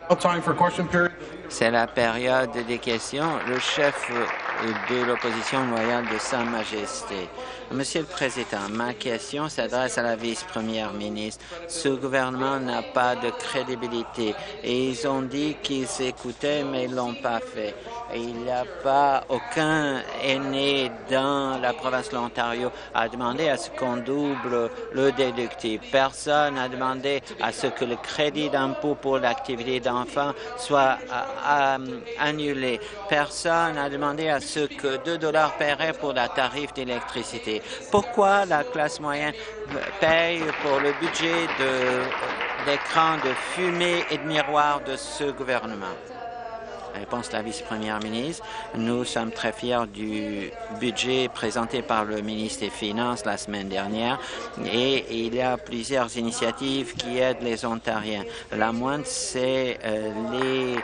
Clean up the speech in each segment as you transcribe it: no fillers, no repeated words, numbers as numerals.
Time for question period. C'est la période des questions. Le chef de l'opposition loyale de Sa Majesté. Monsieur le Président, ma question s'adresse à la vice-première ministre. Ce gouvernement n'a pas de crédibilité et ils ont dit qu'ils écoutaient, mais ils l'ont pas fait. Et il n'y a pas aucun aîné dans la province de l'Ontario à demander à ce qu'on double le déductible. Personne n'a demandé à ce que le crédit d'impôt pour l'activité d'enfants soit annulé. Personne n'a demandé à ce que 2 $ paieraient pour la tarif d'électricité. Pourquoi la classe moyenne paye pour le budget d'écran de fumée et de miroir de ce gouvernement? Réponse de la vice-première ministre. Nous sommes très fiers du budget présenté par le ministre des Finances la semaine dernière et il y a plusieurs initiatives qui aident les Ontariens. La moindre, c'est les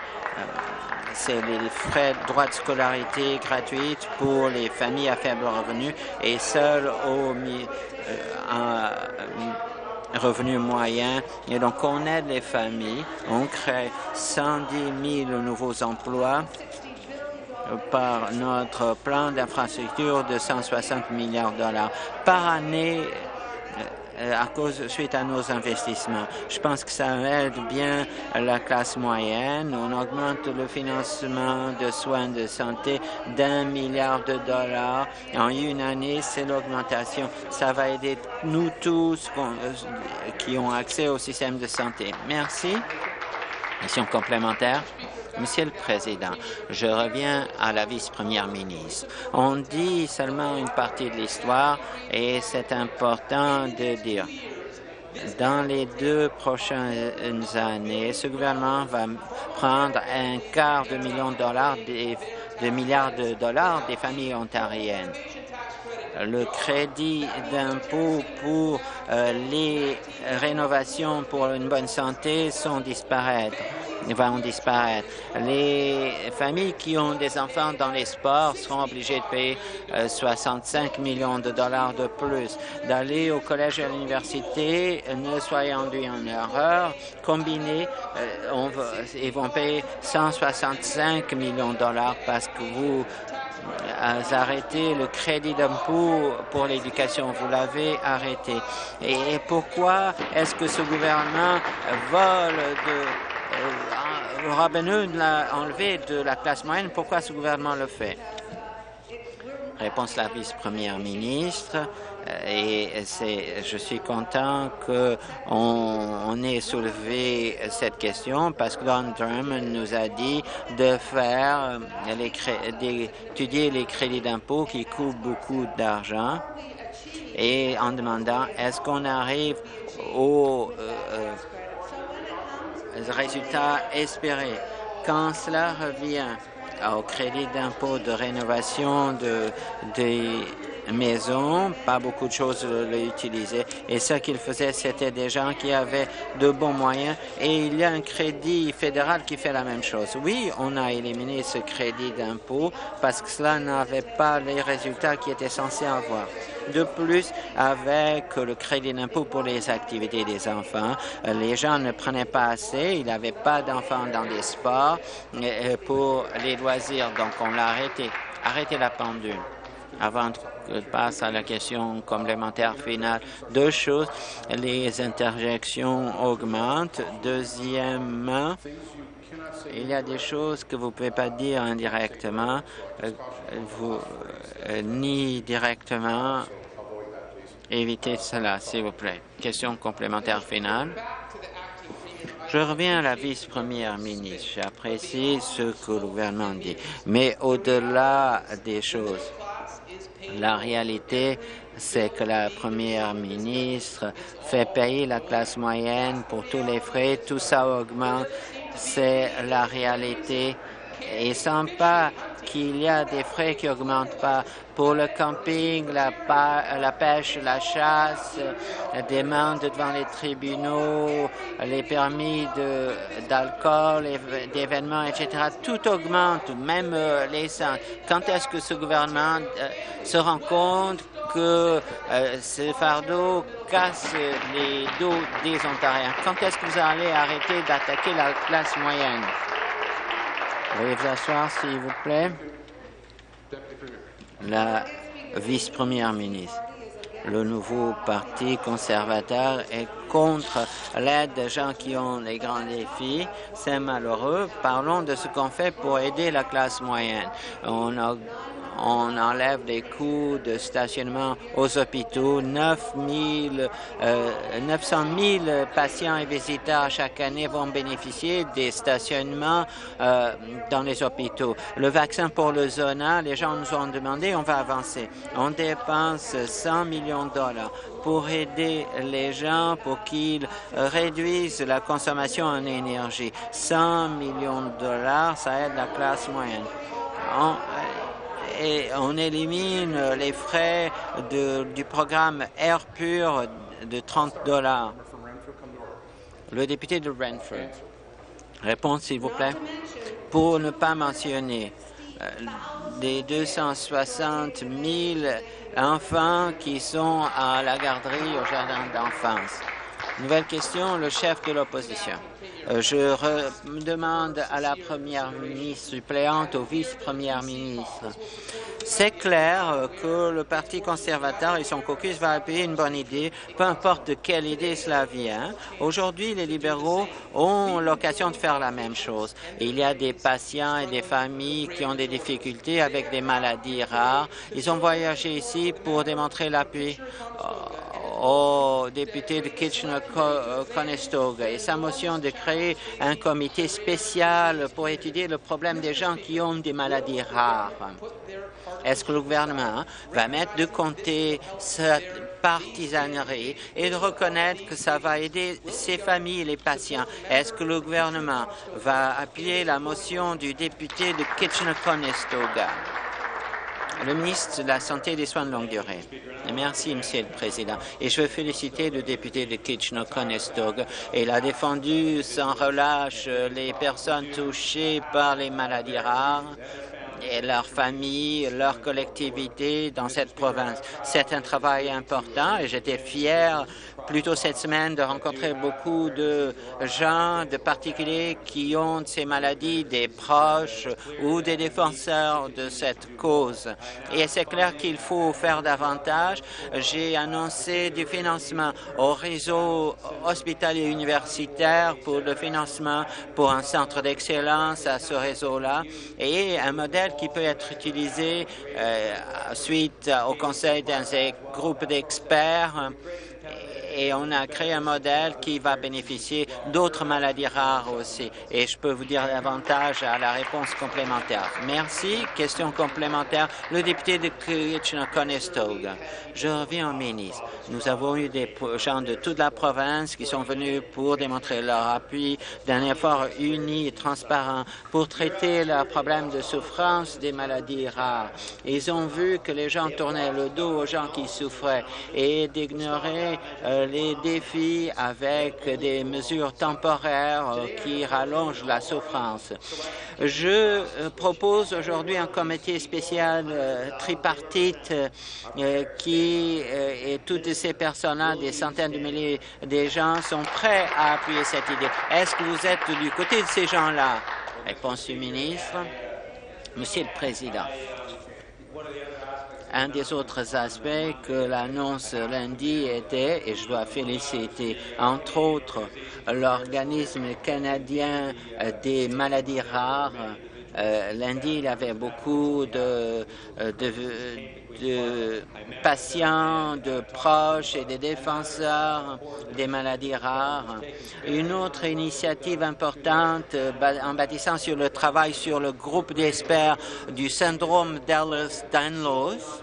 frais de droits de scolarité gratuits pour les familles à faible revenu et seuls aux revenus moyens. Et donc, on aide les familles. On crée 110 000 nouveaux emplois par notre plan d'infrastructure de 160 milliards de dollars par année suite à nos investissements. Je pense que ça aide bien la classe moyenne. On augmente le financement de soins de santé d'1 milliard de dollars. En une année, c'est l'augmentation. Ça va aider nous tous qui ont accès au système de santé. Merci. Question complémentaire. Monsieur le Président, je reviens à la vice-première ministre. On dit seulement une partie de l'histoire et c'est important de dire. Dans les 2 prochaines années, ce gouvernement va prendre un quart de milliard de dollars des familles ontariennes. Le crédit d'impôt pour les rénovations pour une bonne santé vont disparaître. Les familles qui ont des enfants dans les sports seront obligées de payer 65 millions de dollars de plus. D'aller au collège et à l'université, ne soyez induits en erreur. Combinés, ils vont payer 165 millions de dollars parce que vous arrêté le crédit d'impôt pour l'éducation. Vous l'avez arrêté. Et pourquoi est-ce que ce gouvernement vole Robin Hood l'a enlevé de la classe moyenne? Pourquoi ce gouvernement le fait? Réponse de la vice-première ministre. Et je suis content qu'on ait soulevé cette question parce que Don Durham nous a dit de faire d'étudier les crédits d'impôt qui coûtent beaucoup d'argent et en demandant est-ce qu'on arrive aux résultats espérés. Quand cela revient au crédit d'impôt de rénovation des maisons, pas beaucoup de choses l'utilisaient. Et ce qu'ils faisaient, c'était des gens qui avaient de bons moyens. Et il y a un crédit fédéral qui fait la même chose. Oui, on a éliminé ce crédit d'impôt parce que cela n'avait pas les résultats qui étaient censés avoir. De plus, avec le crédit d'impôt pour les activités des enfants, les gens ne prenaient pas assez. Il n'y avait pas d'enfants dans les sports pour les loisirs. Donc, on l'a arrêté. Arrêtez la pendule. Avant que je passe à la question complémentaire finale, 2 choses. Les interjections augmentent. Deuxièmement, il y a des choses que vous ne pouvez pas dire indirectement, ni directement. Évitez cela, s'il vous plaît. Question complémentaire finale. Je reviens à la vice-première ministre. J'apprécie ce que le gouvernement dit. Mais au-delà des choses, la réalité, c'est que la première ministre fait payer la classe moyenne pour tous les frais. Tout ça augmente. C'est la réalité. Et sans pas qu'il y a des frais qui n'augmentent pas pour le camping, la pêche, la chasse, des demandes devant les tribunaux, les permis d'alcool, d'événements, etc. Tout augmente, même l'essence. Quand est-ce que ce gouvernement se rend compte que ce fardeau casse les dos des Ontariens. Quand est-ce que vous allez arrêter d'attaquer la classe moyenne? Veuillez vous asseoir, s'il vous plaît. La vice-première ministre. Le nouveau Parti conservateur est contre l'aide des gens qui ont les grands défis. C'est malheureux. Parlons de ce qu'on fait pour aider la classe moyenne. On enlève les coûts de stationnement aux hôpitaux. 900 000 patients et visiteurs chaque année vont bénéficier des stationnements dans les hôpitaux. Le vaccin pour le zona, les gens nous ont demandé, on va avancer. On dépense 100 millions de dollars pour aider les gens pour qu'ils réduisent la consommation en énergie. 100 millions de dollars, ça aide la classe moyenne. Et on élimine les frais du programme Air Pur de 30 $. Le député de Renfrew. Réponse, s'il vous plaît. Pour ne pas mentionner des 260 000 enfants qui sont à la garderie au jardin d'enfance. Nouvelle question, le chef de l'opposition. Je demande à la première ministre suppléante, au vice-première ministre. C'est clair que le Parti conservateur et son caucus va appuyer une bonne idée, peu importe de quelle idée cela vient. Aujourd'hui, les libéraux ont l'occasion de faire la même chose. Il y a des patients et des familles qui ont des difficultés avec des maladies rares. Ils ont voyagé ici pour démontrer l'appui au député de Kitchener-Conestoga et sa motion de créer un comité spécial pour étudier le problème des gens qui ont des maladies rares. Est-ce que le gouvernement va mettre de côté cette partisanerie et de reconnaître que ça va aider ces familles et les patients? Est-ce que le gouvernement va appuyer la motion du député de Kitchener-Conestoga? Le ministre de la Santé et des Soins de longue durée. Merci, Monsieur le Président. Et je veux féliciter le député de Kitchener-Conestoga. Il a défendu sans relâche les personnes touchées par les maladies rares et leurs familles, leurs collectivités dans cette province. C'est un travail important et j'étais fier plus tôt cette semaine de rencontrer beaucoup de gens, de particuliers qui ont ces maladies, des proches ou des défenseurs de cette cause. Et c'est clair qu'il faut faire davantage. J'ai annoncé du financement au réseau hospitalier universitaire pour le financement pour un centre d'excellence à ce réseau-là et un modèle qui peut être utilisé suite au conseil d'un groupe d'experts. Et on a créé un modèle qui va bénéficier d'autres maladies rares aussi. Et je peux vous dire davantage à la réponse complémentaire. Merci. Question complémentaire. Le député de Kitchener-Conestoga. Je reviens au ministre. Nous avons eu des gens de toute la province qui sont venus pour démontrer leur appui d'un effort uni et transparent pour traiter leurs problèmes de souffrance des maladies rares. Ils ont vu que les gens tournaient le dos aux gens qui souffraient et d'ignorer les défis avec des mesures temporaires qui rallongent la souffrance. Je propose aujourd'hui un comité spécial tripartite et toutes ces personnes-là, des centaines de milliers de gens, sont prêts à appuyer cette idée. Est-ce que vous êtes du côté de ces gens-là? Réponse du ministre. Monsieur le Président. Un des autres aspects que l'annonce lundi était, et je dois féliciter entre autres l'organisme canadien des maladies rares. Lundi, il y avait beaucoup de patients, de proches et de défenseurs des maladies rares. Une autre initiative importante en bâtissant sur le travail sur le groupe d'experts du syndrome d'Ehlers-Danlos.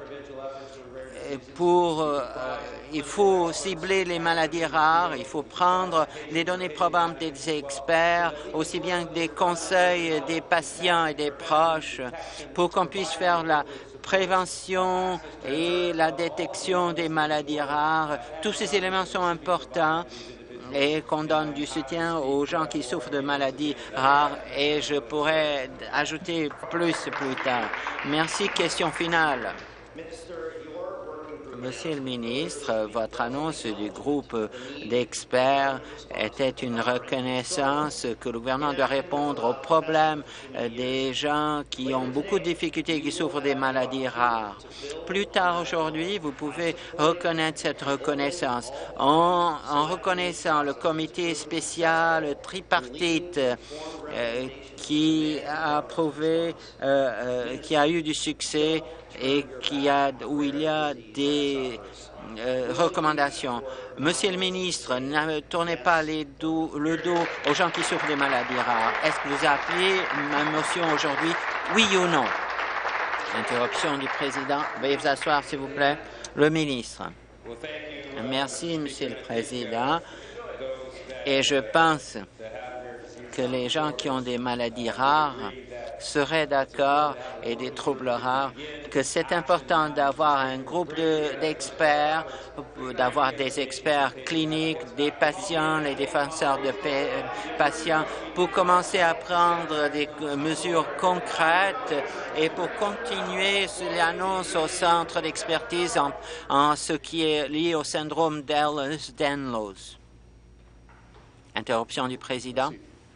Il faut cibler les maladies rares, il faut prendre les données probantes des experts, aussi bien que des conseils des patients et des proches, pour qu'on puisse faire la prévention et la détection des maladies rares. Tous ces éléments sont importants et qu'on donne du soutien aux gens qui souffrent de maladies rares et je pourrais ajouter plus tard. Merci. Question finale. Monsieur le ministre, votre annonce du groupe d'experts était une reconnaissance que le gouvernement doit répondre aux problèmes des gens qui ont beaucoup de difficultés et qui souffrent des maladies rares. Plus tard aujourd'hui, vous pouvez reconnaître cette reconnaissance en reconnaissant le comité spécial tripartite qui a approuvé, qui a eu du succès et où il y a des recommandations. Monsieur le ministre, ne tournez pas le dos aux gens qui souffrent des maladies rares. Est-ce que vous appelez ma motion aujourd'hui, oui ou non? Interruption du président. Veuillez vous asseoir, s'il vous plaît. Le ministre. Merci, Monsieur le Président. Et je pense que les gens qui ont des maladies rares seraient d'accord et des troubles rares que c'est important d'avoir un groupe d'experts, d'avoir des experts cliniques, des patients, les défenseurs de patients, pour commencer à prendre des mesures concrètes et pour continuer l'annonce au centre d'expertise en ce qui est lié au syndrome d'Ehlers-Danlos. Interruption du président.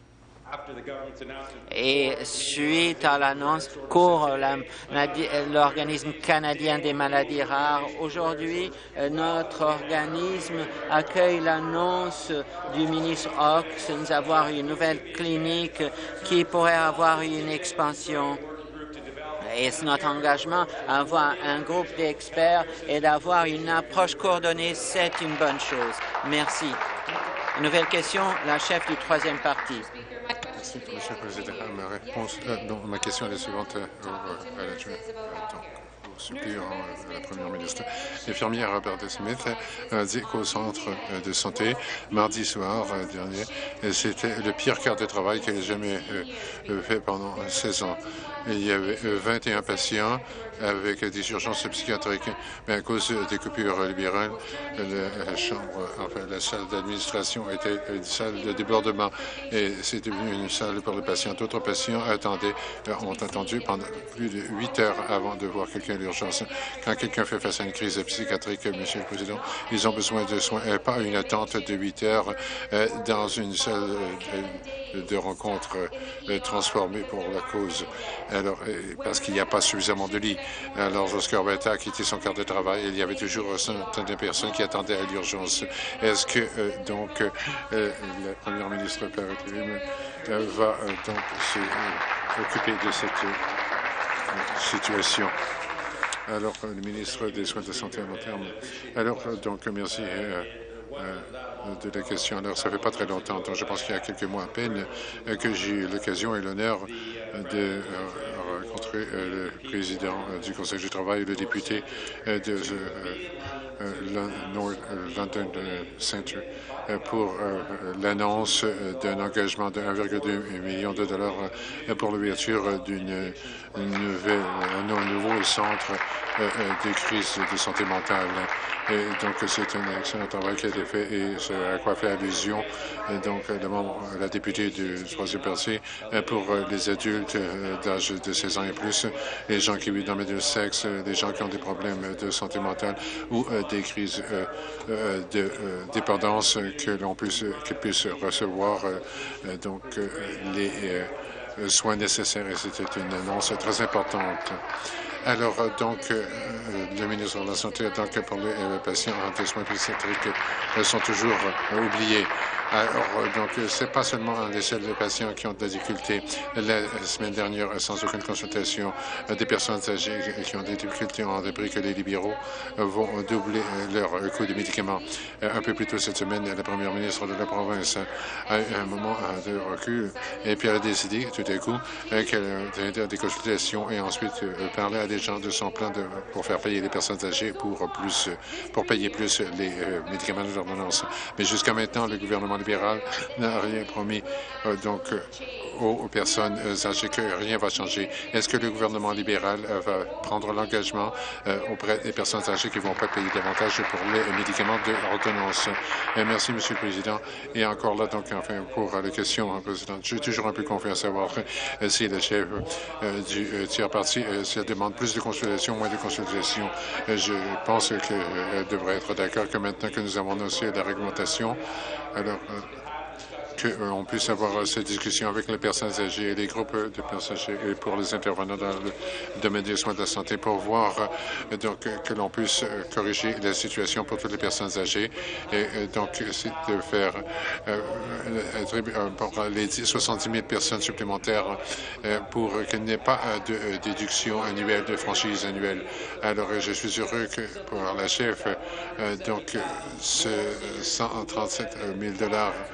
Et suite à l'annonce court l'organisme canadien des maladies rares. Aujourd'hui, notre organisme accueille l'annonce du ministre Hawkes de nous avoir une nouvelle clinique qui pourrait avoir une expansion. Et c'est notre engagement à avoir un groupe d'experts et d'avoir une approche coordonnée. C'est une bonne chose. Merci. Une nouvelle question, la chef du troisième parti. Merci, Monsieur le Président. Ma question est la suivante au suppléant de la Première ministre. L'infirmière Roberta Smith a dit qu'au centre de santé, mardi soir dernier, c'était le pire quart de travail qu'elle ait jamais fait pendant 16 ans. Il y avait 21 patients avec des urgences psychiatriques, mais à cause des coupures libérales, la salle d'administration était une salle de débordement et c'est devenu une salle pour les patients. D'autres patients ont attendu pendant plus de 8 heures avant de voir quelqu'un à l'urgence. Quand quelqu'un fait face à une crise psychiatrique, Monsieur le Président, ils ont besoin de soins, pas une attente de 8 heures dans une salle de rencontre transformée pour la cause. Alors, parce qu'il n'y a pas suffisamment de lits. Alors, lorsque Roberta a quitté son quart de travail, il y avait toujours une centaine de personnes qui attendaient à l'urgence. Est-ce que, la Première ministre par intérim va donc s'occuper de cette situation? Alors, le ministre des Soins de santé à long terme. Alors, merci de la question. Alors, ça fait pas très longtemps, donc je pense qu'il y a quelques mois à peine, que j'ai eu l'occasion et l'honneur de rencontrer le président du Conseil du travail et le député de London Center pour l'annonce d'un engagement de 1,2 million de dollars pour l'ouverture d'un nouveau centre de crise de santé mentale. Et donc, c'est un excellent travail qui a été fait et c'est à quoi fait allusion la députée du troisième parti pour les adultes d'âge de 16 ans et plus, les gens qui vivent dans le milieu sexe, les gens qui ont des problèmes de santé mentale ou des crises de dépendance qu'ils puissent recevoir les soins nécessaires. Et c'était une annonce très importante. Alors, le ministre de la Santé, pour les patients en soins psychiatriques, sont toujours oubliés. Alors, c'est pas seulement les seuls patients qui ont des difficultés. La semaine dernière, sans aucune consultation, des personnes âgées qui ont des difficultés ont appris que les libéraux vont doubler leur coût de médicaments. Un peu plus tôt cette semaine, la première ministre de la province a eu un moment de recul et puis elle a décidé tout à coup qu'elle allait des consultations et ensuite parler à des gens de son plan pour faire payer les personnes âgées pour payer plus les médicaments de l'ordonnance. Mais jusqu'à maintenant, le gouvernement gouvernement libéral n'a rien promis aux personnes âgées que rien va changer. Est-ce que le gouvernement libéral va prendre l'engagement auprès des personnes âgées qui ne vont pas payer davantage pour les médicaments de ordonnance? Merci, Monsieur le Président. Et encore là, donc, enfin, pour la question, Président, je suis toujours un peu confus à savoir si le chef du tiers-parti s'il demande plus de consultations, moins de consultations. Je pense qu'elle devrait être d'accord que maintenant que nous avons annoncé la réglementation, alors qu'on puisse avoir cette discussion avec les personnes âgées et les groupes de personnes âgées et pour les intervenants dans le domaine des soins de la santé pour voir que l'on puisse corriger la situation pour toutes les personnes âgées et donc c'est de faire pour les 70 000 personnes supplémentaires pour qu'il n'y ait pas de déduction annuelle, de franchise annuelle. Alors, je suis heureux que pour la chef, donc, ce 137 000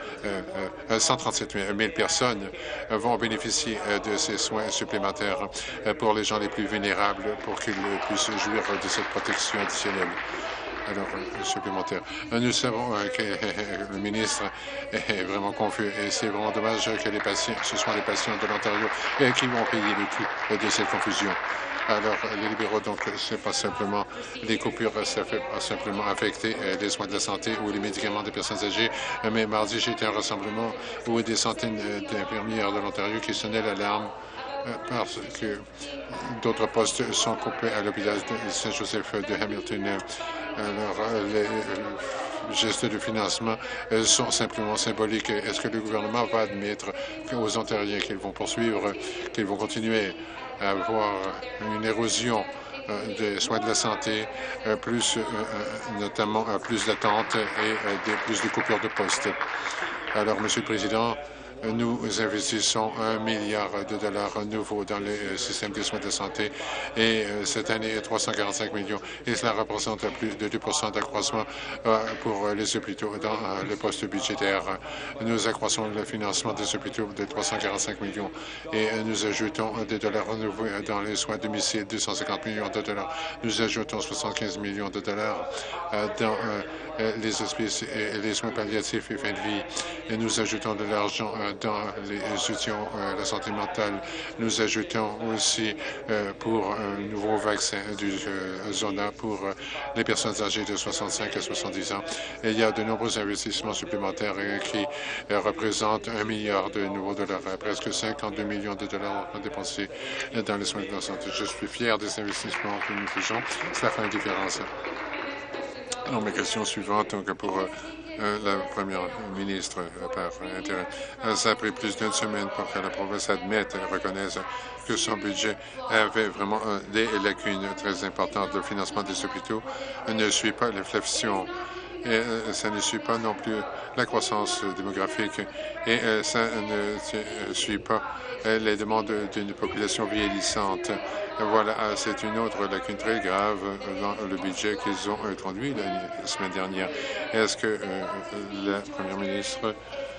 137 000 personnes vont bénéficier de ces soins supplémentaires pour les gens les plus vulnérables pour qu'ils puissent jouir de cette protection additionnelle. Alors, supplémentaire. Nous savons que le ministre est vraiment confus et c'est vraiment dommage que les patients, ce soit les patients de l'Ontario qui vont payer le coût de cette confusion. Alors, les libéraux, donc, c'est pas simplement les coupures, ça fait pas simplement affecter les soins de la santé ou les médicaments des personnes âgées. Mais mardi, j'ai été à un rassemblement où des centaines d'infirmières de l'Ontario qui sonnaient l'alarme parce que d'autres postes sont coupés à l'hôpital de Saint-Joseph de Hamilton. Alors, les gestes de financement sont simplement symboliques. Est-ce que le gouvernement va admettre aux Ontariens qu'ils vont poursuivre, qu'ils vont continuer à avoir une érosion des soins de la santé, notamment plus d'attentes et plus de coupures de postes? Alors, Monsieur le Président, nous investissons $1 milliard nouveaux dans le système des soins de santé et cette année 345 millions et cela représente plus de 2 d'accroissement pour les hôpitaux dans le poste budgétaire. Nous accroissons le financement des hôpitaux de 345 millions et nous ajoutons des dollars nouveaux dans les soins de domicile, 250 millions de dollars. Nous ajoutons 75 millions de dollars dans les hospices et les soins palliatifs et fin de vie. Et nous ajoutons de l'argent dans les outils la santé mentale. Nous ajoutons aussi pour un nouveau vaccin du Zona pour les personnes âgées de 65 à 70 ans. Et il y a de nombreux investissements supplémentaires qui représentent $1 milliard de nouveaux dollars, presque 52 millions de dollars dépensés dans les soins de la santé. Je suis fier des investissements que nous faisons. Cela fait une différence. Alors, ma question suivante, donc, pour la première ministre par intérêt. Ça a pris plus d'une semaine pour que la province admette et reconnaisse que son budget avait vraiment des lacunes très importantes. Le financement des hôpitaux ne suit pas l'inflation et ça ne suit pas non plus la croissance démographique et ça ne suit pas les demandes d'une population vieillissante. Voilà, c'est une autre lacune très grave dans le budget qu'ils ont introduit la semaine dernière. Est-ce que la première ministre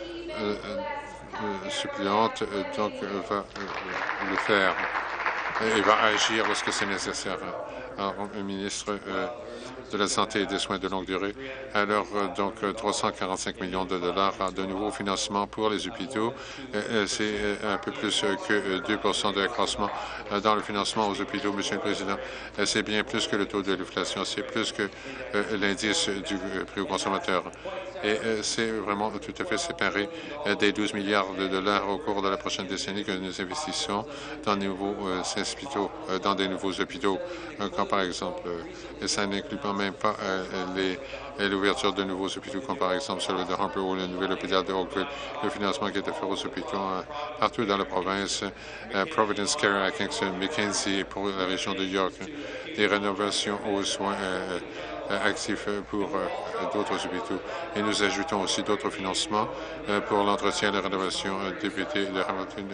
suppléante donc va le faire et va agir lorsque c'est nécessaire? Alors, un ministre de la Santé et des soins de longue durée. Alors, donc, 345 millions de dollars de nouveaux financements pour les hôpitaux. C'est un peu plus que 2 de l'accroissement dans le financement aux hôpitaux, Monsieur le Président. C'est bien plus que le taux de l'inflation. C'est plus que l'indice du prix au consommateur. Et c'est vraiment tout à fait séparé des 12 milliards de dollars au cours de la prochaine décennie que nous investissons dans des nouveaux hôpitaux, dans des nouveaux hôpitaux, comme par exemple, et ça n'inclut pas même pas l'ouverture de nouveaux hôpitaux, comme par exemple celui de Humber ou le nouvel hôpital de Oakville, le financement qui est fait aux hôpitaux partout dans la province, Providence Care à Kingston, Mackenzie pour la région de York, des rénovations aux soins actifs pour d'autres hôpitaux. Et nous ajoutons aussi d'autres financements pour l'entretien et la rénovation député de Hamilton,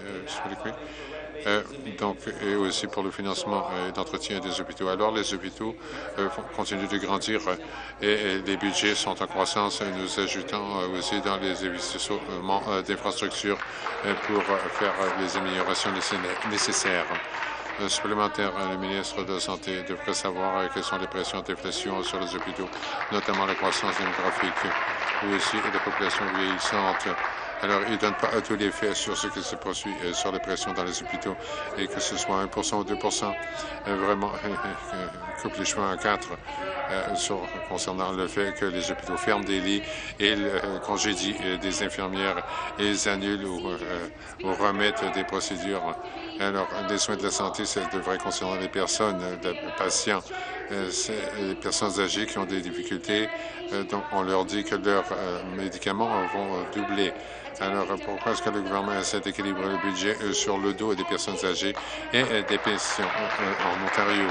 donc, et aussi pour le financement d'entretien des hôpitaux. Alors, les hôpitaux continuent de grandir et les budgets sont en croissance. Nous ajoutons aussi dans les investissements d'infrastructures pour faire les améliorations nécessaires. supplémentaire. Le ministre de la Santé devrait savoir quelles sont les pressions d'inflation sur les hôpitaux, notamment la croissance démographique, ou aussi la population vieillissante. Alors, il ne donne pas tous les faits sur ce qui se poursuit sur les pressions dans les hôpitaux et que ce soit 1 ou 2 vraiment coupe les cheveux en 4 concernant le fait que les hôpitaux ferment des lits et congédient des infirmières et ils annulent ou remettent des procédures. Alors, les soins de la santé, ça devrait concerner les personnes, les patients, les personnes âgées qui ont des difficultés. Donc, on leur dit que leurs médicaments vont doubler. Alors, pourquoi est-ce que le gouvernement essaie d'équilibrer le budget sur le dos des personnes âgées et des pensions en Ontario?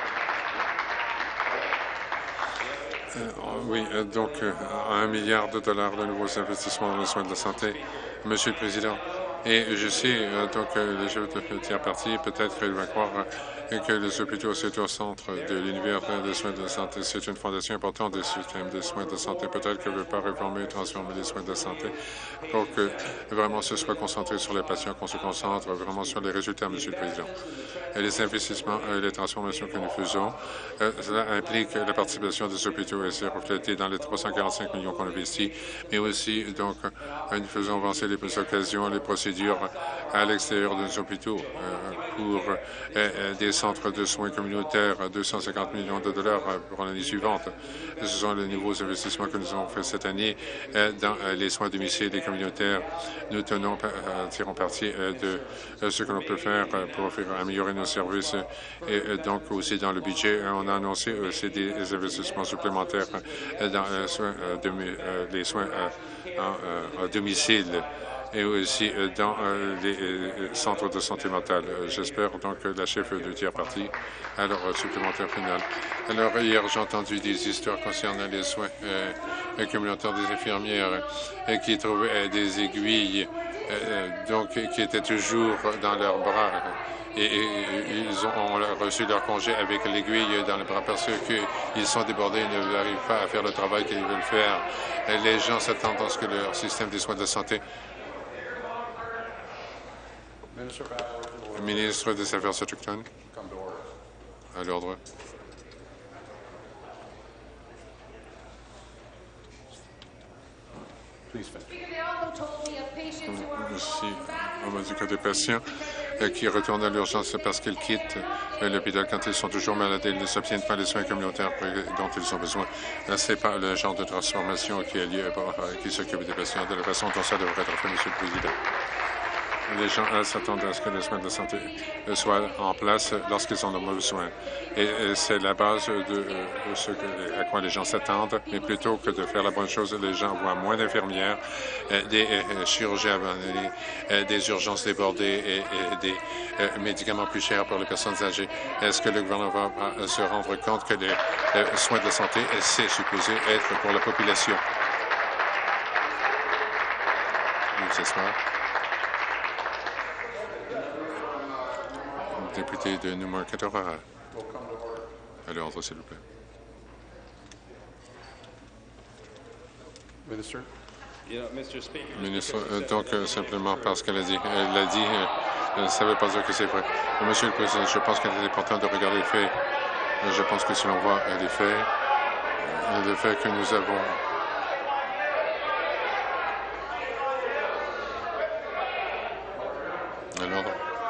Oui, donc 1 milliard de dollars de nouveaux investissements dans les soins de la santé, Monsieur le Président. Et je sais, donc, les jeux de tiers parti, peut-être qu'il va croire que les hôpitaux, c'est au centre de l'univers des soins de santé. C'est une fondation importante des systèmes de soins de santé. Peut-être qu'elle ne veut pas réformer et transformer les soins de santé pour que vraiment ce soit concentré sur les patients, qu'on se concentre vraiment sur les résultats, Monsieur le Président. Et les investissements et les transformations que nous faisons, cela implique la participation des hôpitaux et c'est reflété dans les 345 millions qu'on investit, mais aussi, donc, nous faisons avancer les occasions, les procédures à l'extérieur des hôpitaux pour des centres de soins communautaires à 250 millions de dollars pour l'année suivante. Ce sont les nouveaux investissements que nous avons faits cette année dans les soins domicile et communautaires. Nous tirons parti de ce que l'on peut faire pour améliorer nos services et donc aussi dans le budget, on a annoncé aussi des investissements supplémentaires dans les soins à domicile et aussi dans les centres de santé mentale. J'espère donc que la chef du tiers parti à leur supplémentaire final. Alors, hier, j'ai entendu des histoires concernant les soins communautaires des infirmières qui trouvaient des aiguilles donc, qui étaient toujours dans leurs bras. Et ils ont reçu leur congé avec l'aiguille dans le bras parce qu'ils sont débordés et ne n'arrivent pas à faire le travail qu'ils veulent faire. Et les gens s'attendent à ce que leur système des soins de santé. Ministre des Affaires autochtones. À l'ordre. Aussi, on m'a dit que des patients qui retournent à l'urgence parce qu'ils quittent l'hôpital quand ils sont toujours malades et ils ne s'obtiennent pas les soins communautaires dont ils ont besoin. Ce n'est pas le genre de transformation qui a lieu qui s'occupe des patients de la façon dont ça devrait être fait, Monsieur le Président. Les gens s'attendent à ce que les soins de santé soient en place lorsqu'ils en ont besoin. Et c'est la base de à quoi les gens s'attendent. Mais plutôt que de faire la bonne chose, les gens voient moins d'infirmières, des chirurgiens abandonnés, des urgences débordées et des médicaments plus chers pour les personnes âgées. Est-ce que le gouvernement va se rendre compte que les soins de la santé, c'est supposé être pour la population? J'espère. Député de Newmarket-Orara. À l'ordre, s'il vous plaît. Ministre, donc, simplement parce qu'elle a dit, ça ne veut pas dire que c'est vrai. Monsieur le Président, je pense qu'il est important de regarder les faits. Je pense que si l'on voit les faits, le fait que nous avons à l'ordre.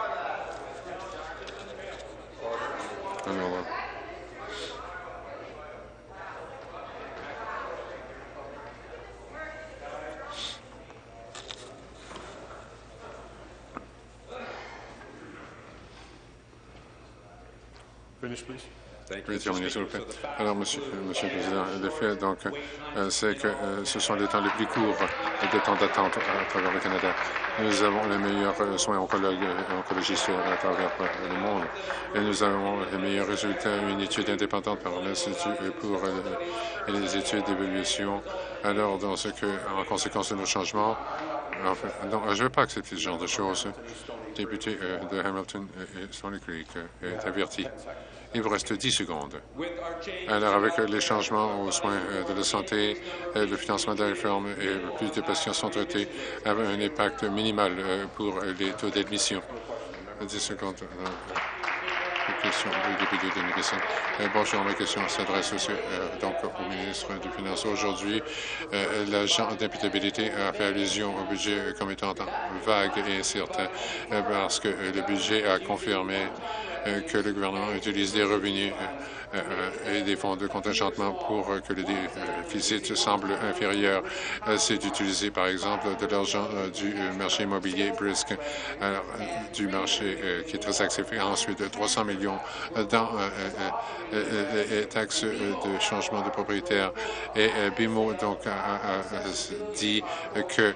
Oui, terminé, s'il vous plaît. Alors, Monsieur le Président, le fait, donc, c'est que ce sont les temps les plus courts de temps d'attente à travers le Canada. Nous avons les meilleurs soins oncologistes à travers le monde et nous avons les meilleurs résultats. Une étude indépendante par l'Institut pour les études d'évaluation. Alors, en conséquence de nos changements, enfin, non, je ne vais pas accepter ce genre de choses. Le député de Hamilton et Stony Creek est averti. Il vous reste 10 secondes. Alors, avec les changements aux soins de la santé, le financement de la réforme et plus de patients sont traités avec un impact minimal pour les taux d'admission. 10 secondes. Question du député de Nipissing. Bonjour, ma question s'adresse aussi donc au ministre des Finances. Aujourd'hui, l'agent d'imputabilité a fait allusion au budget comme étant vague et incertain parce que le budget a confirmé que le gouvernement utilise des revenus et des fonds de contingentement pour que le déficit semble inférieur. C'est d'utiliser, par exemple, de l'argent du marché immobilier Brisk, du marché qui est très actif, et ensuite 300 millions dans les taxes de changement de propriétaire. Et BMO donc a dit que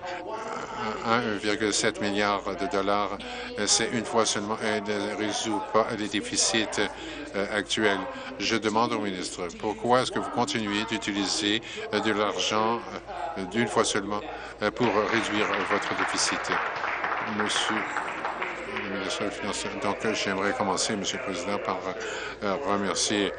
1,7 milliard de dollars, c'est une fois seulement, elle ne résout pas les déficits actuels. Je demande au ministre, pourquoi est-ce que vous continuez d'utiliser de l'argent d'une fois seulement pour réduire votre déficit? Monsieur le ministre des Finances. Donc, j'aimerais commencer, Monsieur le Président, par remercier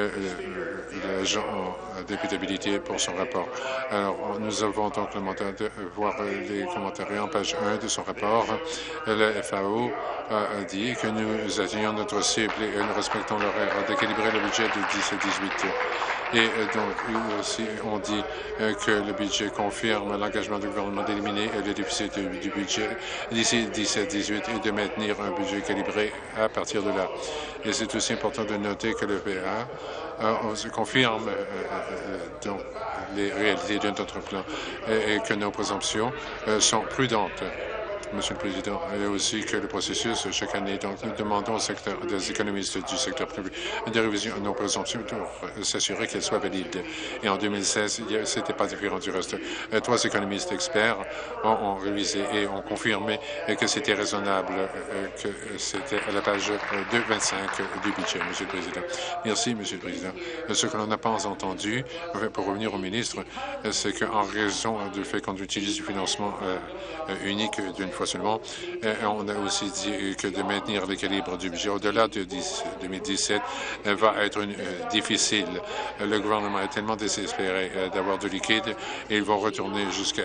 l'agent d'imputabilité pour son rapport. Alors, nous avons donc le mandat de voir les commentaires en page 1 de son rapport. Le FAO a dit que nous atteignons notre cible et nous respectons l'horaire de calibrer le budget de 10-18. Et donc, aussi, on dit que le budget confirme l'engagement du gouvernement d'éliminer le déficit du budget d'ici 17-18 et de maintenir un budget calibré à partir de là. Et c'est aussi important de noter que le PA confirme donc les réalités de notre plan et que nos présomptions sont prudentes. Monsieur le Président, et aussi que le processus chaque année, donc nous demandons au secteur des économistes du secteur privé de révision de nos présomptions pour s'assurer qu'elles soient valides. Et en 2016, ce n'était pas différent du reste. 3 économistes experts ont révisé et ont confirmé que c'était raisonnable, que c'était à la page 225 du budget, Monsieur le Président. Merci, Monsieur le Président. Ce que l'on n'a pas entendu, pour revenir au ministre, c'est qu'en raison du fait qu'on utilise du financement unique d'une fois seulement, on a aussi dit que de maintenir l'équilibre du budget au-delà de 2017 va être difficile. Le gouvernement est tellement désespéré d'avoir du liquide et ils vont retourner jusqu'à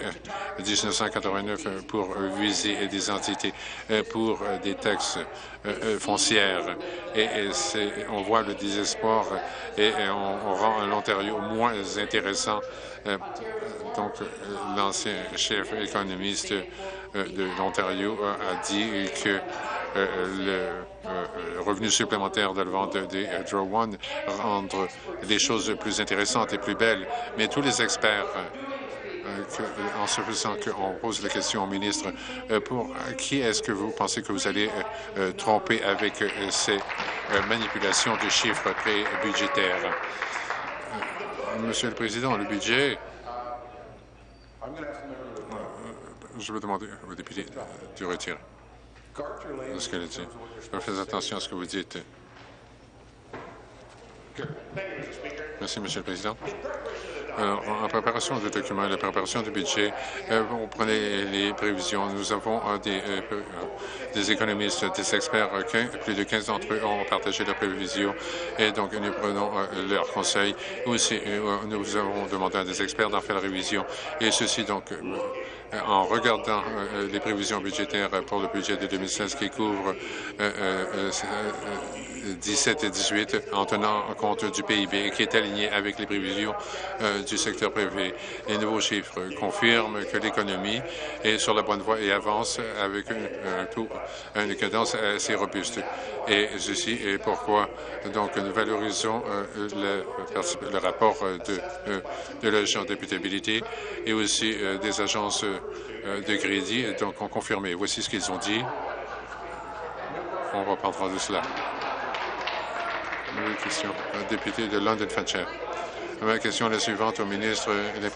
1989 pour viser des entités pour des taxes foncières. Et on voit le désespoir et on rend l'Ontario moins intéressant. Donc, l'ancien chef économiste de l'Ontario a dit que le revenu supplémentaire de la vente des Draw One rendre les choses plus intéressantes et plus belles. Mais tous les experts, en se faisant qu'on pose la question au ministre, pour qui est-ce que vous pensez que vous allez tromper avec ces manipulations de chiffres pré-budgétaires? Monsieur le Président, le budget... Je vais demander au député de retirer ce qu'elle dit. Faites attention à ce que vous dites. Merci, Monsieur le Président. Alors, en préparation du document, la préparation du budget, on prenait les prévisions. Nous avons des économistes, des experts, plus de 15 d'entre eux ont partagé leurs prévisions et donc nous prenons leurs conseils. Aussi, nous avons demandé à des experts d'en faire la révision et ceci donc en regardant les prévisions budgétaires pour le budget de 2016 qui couvre 17 et 18 en tenant compte du PIB qui est aligné avec les prévisions du secteur privé. Les nouveaux chiffres confirment que l'économie est sur la bonne voie et avance avec une cadence assez robuste. Et ceci est pourquoi donc nous valorisons le rapport de l'agent d'imputabilité et aussi des agences de crédit donc ont confirmé. Voici ce qu'ils ont dit. On reprendra de cela. Une question. Député de London Fanshawe. Ma question est la suivante au ministre.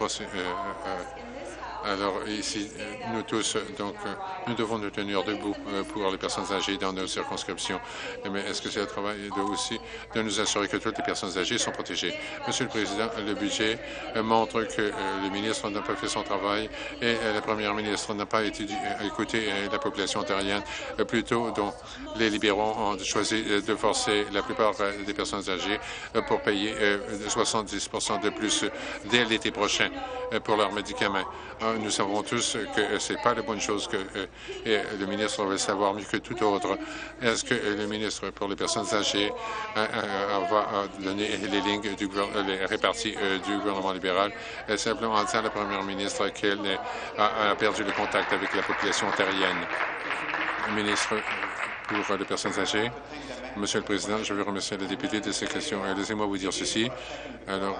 Alors, ici, nous tous, donc, nous devons nous tenir debout pour les personnes âgées dans nos circonscriptions. Mais est-ce que c'est le travail aussi de nous assurer que toutes les personnes âgées sont protégées? Monsieur le Président, le budget montre que le ministre n'a pas fait son travail et la première ministre n'a pas écouté la population ontarienne. Plutôt, donc, les libéraux ont choisi de forcer la plupart des personnes âgées pour payer 70 de plus dès l'été prochain pour leurs médicaments. nous savons tous que ce n'est pas la bonne chose que le ministre va savoir mieux que tout autre. Est-ce que le ministre pour les personnes âgées va donner les lignes les réparties du gouvernement libéral, simplement en disant à la première ministre qu'elle a perdu le contact avec la population ontarienne? Ministre pour les personnes âgées. Monsieur le Président, je veux remercier le député de ces questions. Laissez-moi vous dire ceci. Alors,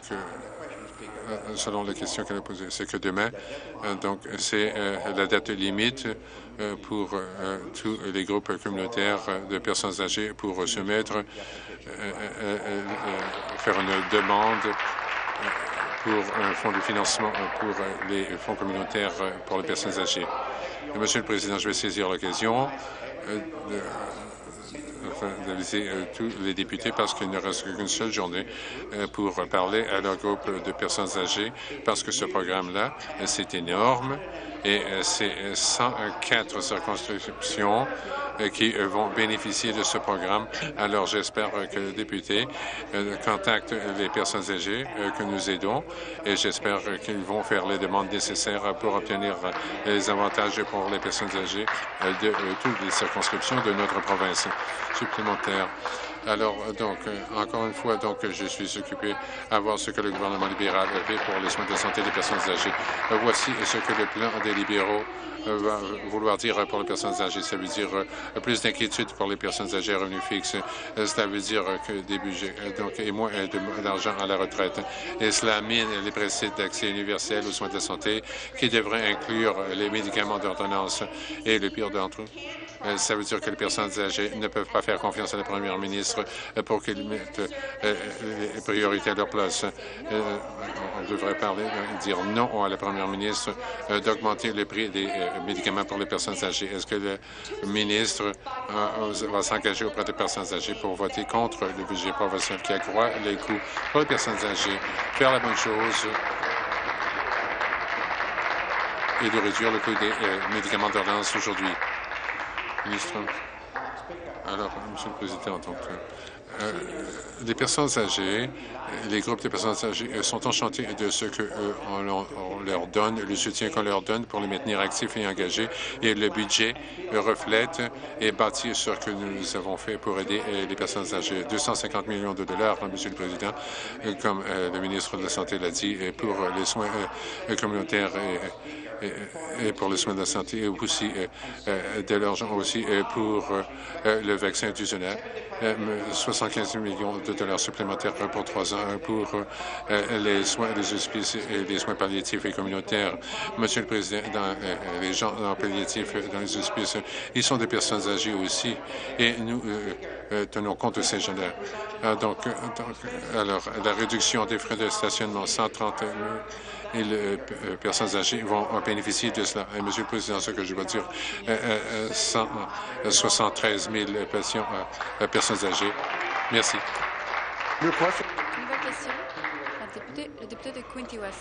selon la question qu'elle a posée, c'est que demain, donc, c'est la date limite pour tous les groupes communautaires de personnes âgées pour soumettre, faire une demande pour un fonds de financement pour les fonds communautaires pour les personnes âgées. Et Monsieur le Président, je vais saisir l'occasion d'inviter tous les députés parce qu'il ne reste qu'une seule journée pour parler à leur groupe de personnes âgées parce que ce programme-là, c'est énorme et c'est 104 circonscriptions qui vont bénéficier de ce programme. Alors, j'espère que les députés contactent les personnes âgées que nous aidons et j'espère qu'ils vont faire les demandes nécessaires pour obtenir les avantages pour les personnes âgées de toutes les circonscriptions de notre province supplémentaire. Alors, donc, encore une fois, donc, je suis occupé à voir ce que le gouvernement libéral fait pour les soins de santé des personnes âgées. Voici ce que le plan des libéraux va vouloir dire pour les personnes âgées. Ça veut dire plus d'inquiétude pour les personnes âgées à revenus fixes. Cela veut dire que des budgets et moins d'argent à la retraite. Et cela mine les principes d'accès universel aux soins de santé qui devraient inclure les médicaments d'ordonnance. Et le pire d'entre eux, ça veut dire que les personnes âgées ne peuvent pas faire confiance à la première ministre pour qu'ils mettent les priorités à leur place. On devrait dire non à la première ministre d'augmenter le prix des médicaments pour les personnes âgées. Est-ce que le ministre va s'engager auprès des personnes âgées pour voter contre le budget provincial qui accroît les coûts pour les personnes âgées, faire la bonne chose et de réduire le coût des médicaments d'ordonnance aujourd'hui? Ministre. Alors, Monsieur le Président, donc, les personnes âgées, les groupes de personnes âgées sont enchantés de ce qu'on leur donne, le soutien qu'on leur donne pour les maintenir actifs et engagés. Et le budget reflète et bâtit sur ce que nous avons fait pour aider les personnes âgées. 250 millions de dollars, Monsieur le Président, comme le ministre de la Santé l'a dit, pour les soins communautaires et pour les soins de la santé, et aussi de l'argent aussi pour le vaccin institutionnel. 75 millions de dollars supplémentaires pour 3 ans pour les soins des hospices et les soins palliatifs et communautaires. Monsieur le Président, les gens en palliatif dans les hospices, ils sont des personnes âgées aussi, et nous tenons compte de ces gens-là. Alors, la réduction des frais de stationnement, 130 000 personnes âgées vont bénéficier de cela. Et, Monsieur le Président, ce que je veux dire, 173 000 personnes âgées. Merci. Nouvelle question. Le député de Quinte West.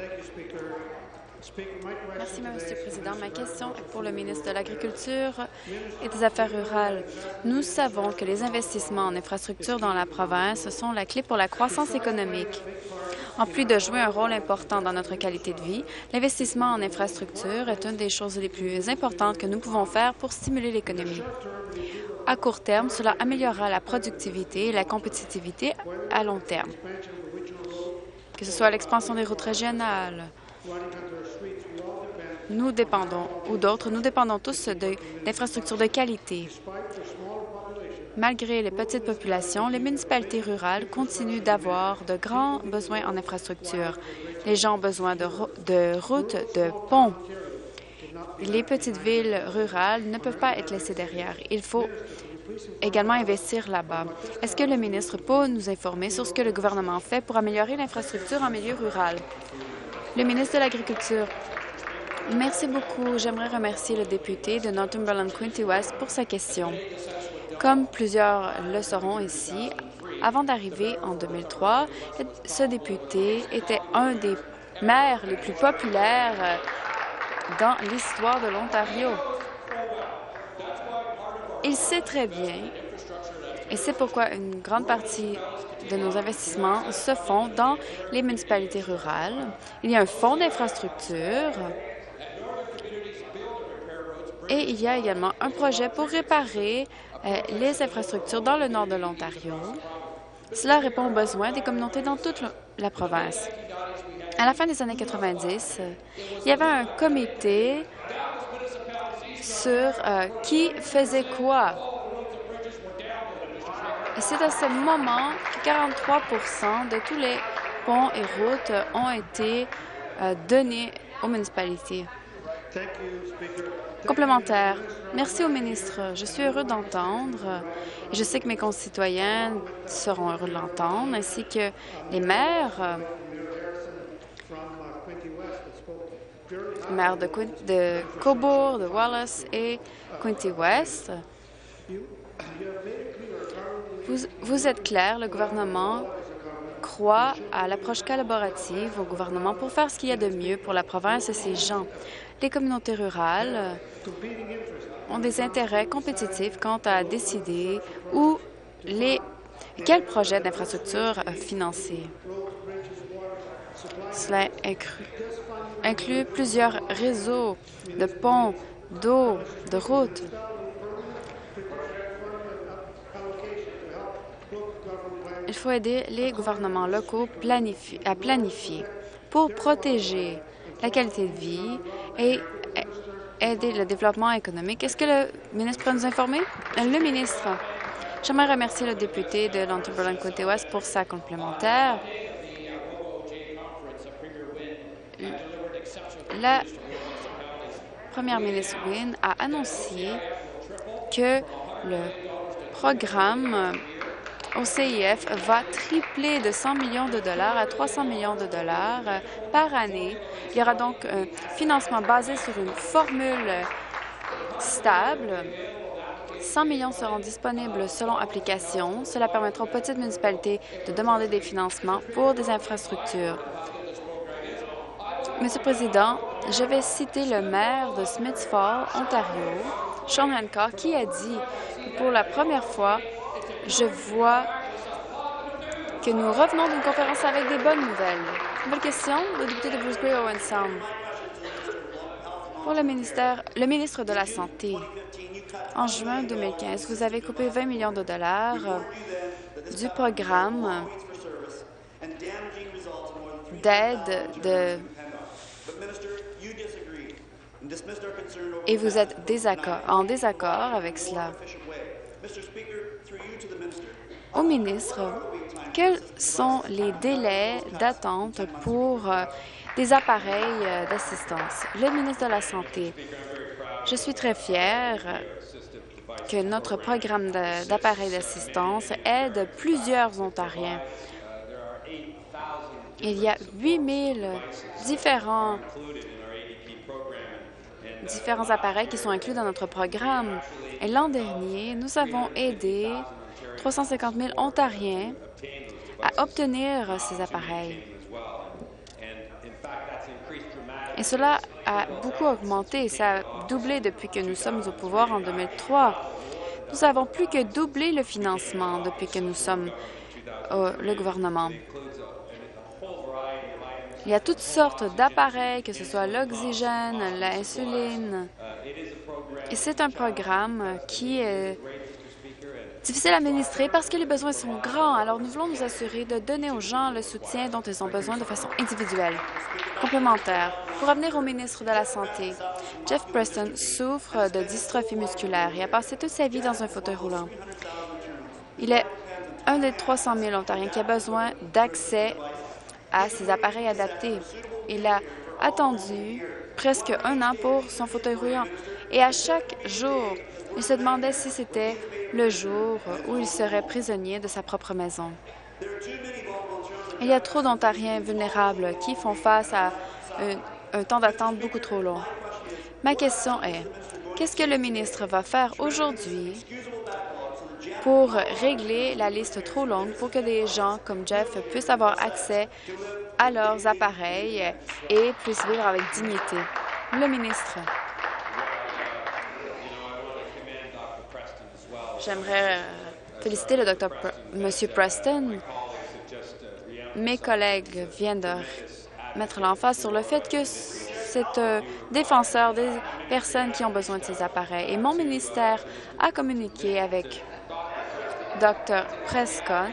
Merci, Monsieur le Président. Ma question est pour le ministre de l'Agriculture et des Affaires rurales. Nous savons que les investissements en infrastructures dans la province sont la clé pour la croissance économique. En plus de jouer un rôle important dans notre qualité de vie, l'investissement en infrastructure est une des choses les plus importantes que nous pouvons faire pour stimuler l'économie. À court terme, cela améliorera la productivité et la compétitivité à long terme. Que ce soit l'expansion des routes régionales, nous dépendons, ou d'autres, nous dépendons tous d'infrastructures de qualité. Malgré les petites populations, les municipalités rurales continuent d'avoir de grands besoins en infrastructures. Les gens ont besoin de routes, de ponts. Les petites villes rurales ne peuvent pas être laissées derrière. Il faut également investir là-bas. Est-ce que le ministre peut nous informer sur ce que le gouvernement fait pour améliorer l'infrastructure en milieu rural? Le ministre de l'Agriculture. Merci beaucoup. J'aimerais remercier le député de Northumberland-Quinte West pour sa question. Comme plusieurs le sauront ici, avant d'arriver en 2003, ce député était un des maires les plus populaires dans l'histoire de l'Ontario. Il sait très bien Et c'est pourquoi une grande partie de nos investissements se font dans les municipalités rurales. Il y a un fonds d'infrastructure et il y a également un projet pour réparer les infrastructures dans le nord de l'Ontario. Cela répond aux besoins des communautés dans toute la province. À la fin des années 90, il y avait un comité sur qui faisait quoi. Et c'est à ce moment que 43 de tous les ponts et routes ont été donnés aux municipalités. Complémentaire. Merci au ministre. Je suis heureux d'entendre, et je sais que mes concitoyens seront heureux de l'entendre, ainsi que les maires, de Cobourg, de Wallace et Quinte West. Vous êtes clair, le gouvernement croit à l'approche collaborative au gouvernement pour faire ce qu'il y a de mieux pour la province et ses gens. Les communautés rurales ont des intérêts compétitifs quant à décider quels projets d'infrastructure financer. Cela inclut plusieurs réseaux de ponts, d'eau, de routes. Il faut aider les gouvernements locaux à planifier pour protéger la qualité de vie et aider le développement économique. Est-ce que le ministre peut nous informer? Le ministre. J'aimerais remercier le député de l'Ontario-Quinte-Ouest pour sa complémentaire. La première ministre Wynne a annoncé que le programme au CIF va tripler de 100 millions de dollars à 300 millions de dollars par année. Il y aura donc un financement basé sur une formule stable. 100 millions seront disponibles selon application. Cela permettra aux petites municipalités de demander des financements pour des infrastructures. Monsieur le Président, je vais citer le maire de Smiths Falls, Ontario, Sean Hancock, qui a dit que pour la première fois, je vois que nous revenons d'une conférence avec des bonnes nouvelles. Nouvelle question, le député de Bruce Grey Owen Sound. Pour le ministre de la Santé, en juin 2015, vous avez coupé 20 millions de dollars du programme d'aide et vous êtes en désaccord avec cela. Au ministre, quels sont les délais d'attente pour des appareils d'assistance? Le ministre de la Santé, je suis très fière que notre programme d'appareils d'assistance aide plusieurs Ontariens. Il y a 8 000 différents appareils qui sont inclus dans notre programme. Et l'an dernier, nous avons aidé 350 000 Ontariens à obtenir ces appareils. Et cela a beaucoup augmenté. Ça a doublé depuis que nous sommes au pouvoir en 2003. Nous avons plus que doublé le financement depuis que nous sommes le gouvernement. Il y a toutes sortes d'appareils, que ce soit l'oxygène, l'insuline. Et c'est un programme qui est difficile à administrer parce que les besoins sont grands. Alors, nous voulons nous assurer de donner aux gens le soutien dont ils ont besoin de façon individuelle. Complémentaire. Pour revenir au ministre de la Santé, Jeff Preston souffre de dystrophie musculaire et a passé toute sa vie dans un fauteuil roulant. Il est un des 300 000 Ontariens qui a besoin d'accès à ces appareils adaptés. Il a attendu presque 1 an pour son fauteuil roulant. Et à chaque jour, il se demandait si c'était le jour où il serait prisonnier de sa propre maison. Il y a trop d'Ontariens vulnérables qui font face à un temps d'attente beaucoup trop long. Ma question est, qu'est-ce que le ministre va faire aujourd'hui pour régler la liste trop longue pour que des gens comme Jeff puissent avoir accès à leurs appareils et puissent vivre avec dignité? Le ministre. J'aimerais féliciter le Dr. M. Preston. Mes collègues viennent de mettre l'emphase sur le fait que c'est un défenseur des personnes qui ont besoin de ces appareils. Et mon ministère a communiqué avec Dr. Prescott.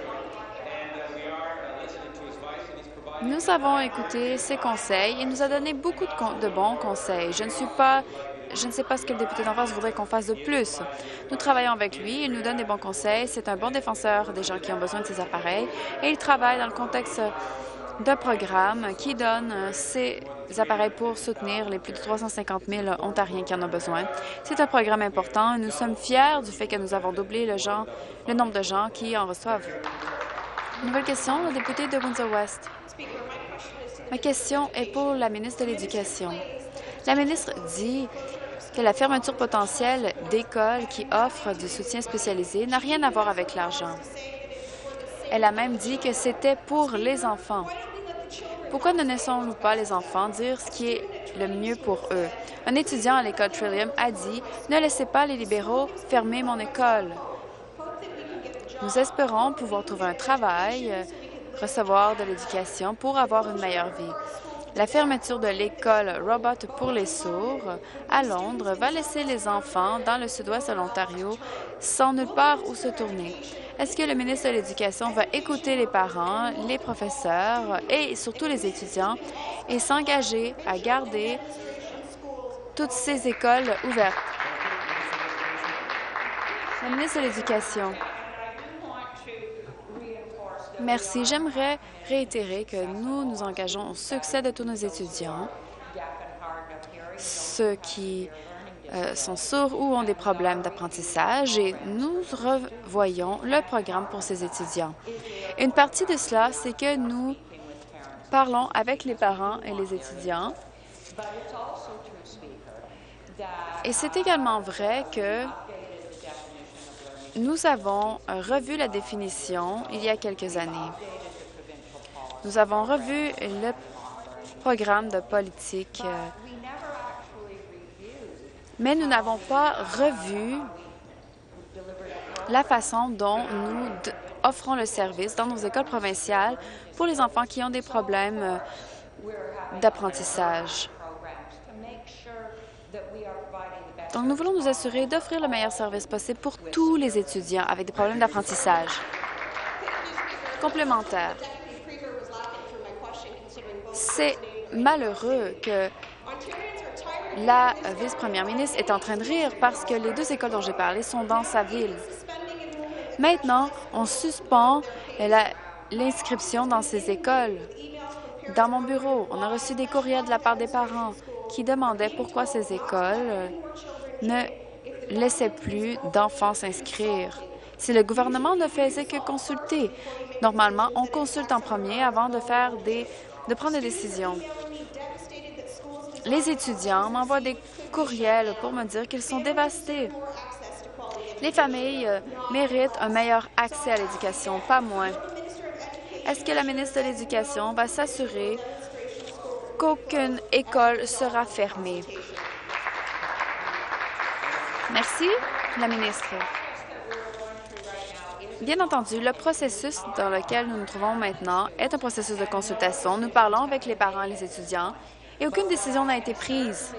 Nous avons écouté ses conseils. Il nous a donné beaucoup de bons conseils. Je ne sais pas ce que le député d'en face voudrait qu'on fasse de plus. Nous travaillons avec lui. Il nous donne des bons conseils. C'est un bon défenseur des gens qui ont besoin de ces appareils. Et il travaille dans le contexte d'un programme qui donne ces appareils pour soutenir les plus de 350 000 Ontariens qui en ont besoin. C'est un programme important et nous sommes fiers du fait que nous avons doublé le nombre de gens qui en reçoivent. Nouvelle question, le député de Windsor-West. Ma question est pour la ministre de l'Éducation. La ministre dit que la fermeture potentielle d'écoles qui offrent du soutien spécialisé n'a rien à voir avec l'argent. Elle a même dit que c'était pour les enfants. Pourquoi ne laissons-nous pas les enfants dire ce qui est le mieux pour eux? Un étudiant à l'école Trillium a dit « Ne laissez pas les libéraux fermer mon école ». Nous espérons pouvoir trouver un travail, recevoir de l'éducation pour avoir une meilleure vie. La fermeture de l'école Robot pour les sourds à Londres va laisser les enfants dans le sud-ouest de l'Ontario sans nulle part où se tourner. Est-ce que le ministre de l'Éducation va écouter les parents, les professeurs et surtout les étudiants et s'engager à garder toutes ces écoles ouvertes? La ministre de l'Éducation. Merci. J'aimerais réitérer que nous nous engageons au succès de tous nos étudiants, ceux qui sont sourds ou ont des problèmes d'apprentissage, et nous revoyons le programme pour ces étudiants. Une partie de cela, c'est que nous parlons avec les parents et les étudiants. Et c'est également vrai que nous avons revu la définition il y a quelques années. Nous avons revu le programme de politique, mais nous n'avons pas revu la façon dont nous offrons le service dans nos écoles provinciales pour les enfants qui ont des problèmes d'apprentissage. Donc, nous voulons nous assurer d'offrir le meilleur service possible pour tous les étudiants avec des problèmes d'apprentissage. Complémentaire. C'est malheureux que la vice-première ministre est en train de rire parce que les deux écoles dont j'ai parlé sont dans sa ville. Maintenant, on suspend l'inscription dans ces écoles. Dans mon bureau, on a reçu des courriels de la part des parents qui demandaient pourquoi ces écoles ne laissaient plus d'enfants s'inscrire. Si le gouvernement ne faisait que consulter, normalement, on consulte en premier avant de prendre des décisions. Les étudiants m'envoient des courriels pour me dire qu'ils sont dévastés. Les familles méritent un meilleur accès à l'éducation, pas moins. Est-ce que la ministre de l'Éducation va s'assurer qu'aucune école sera fermée? Merci, la ministre. Bien entendu, le processus dans lequel nous nous trouvons maintenant est un processus de consultation. Nous parlons avec les parents et les étudiants et aucune décision n'a été prise.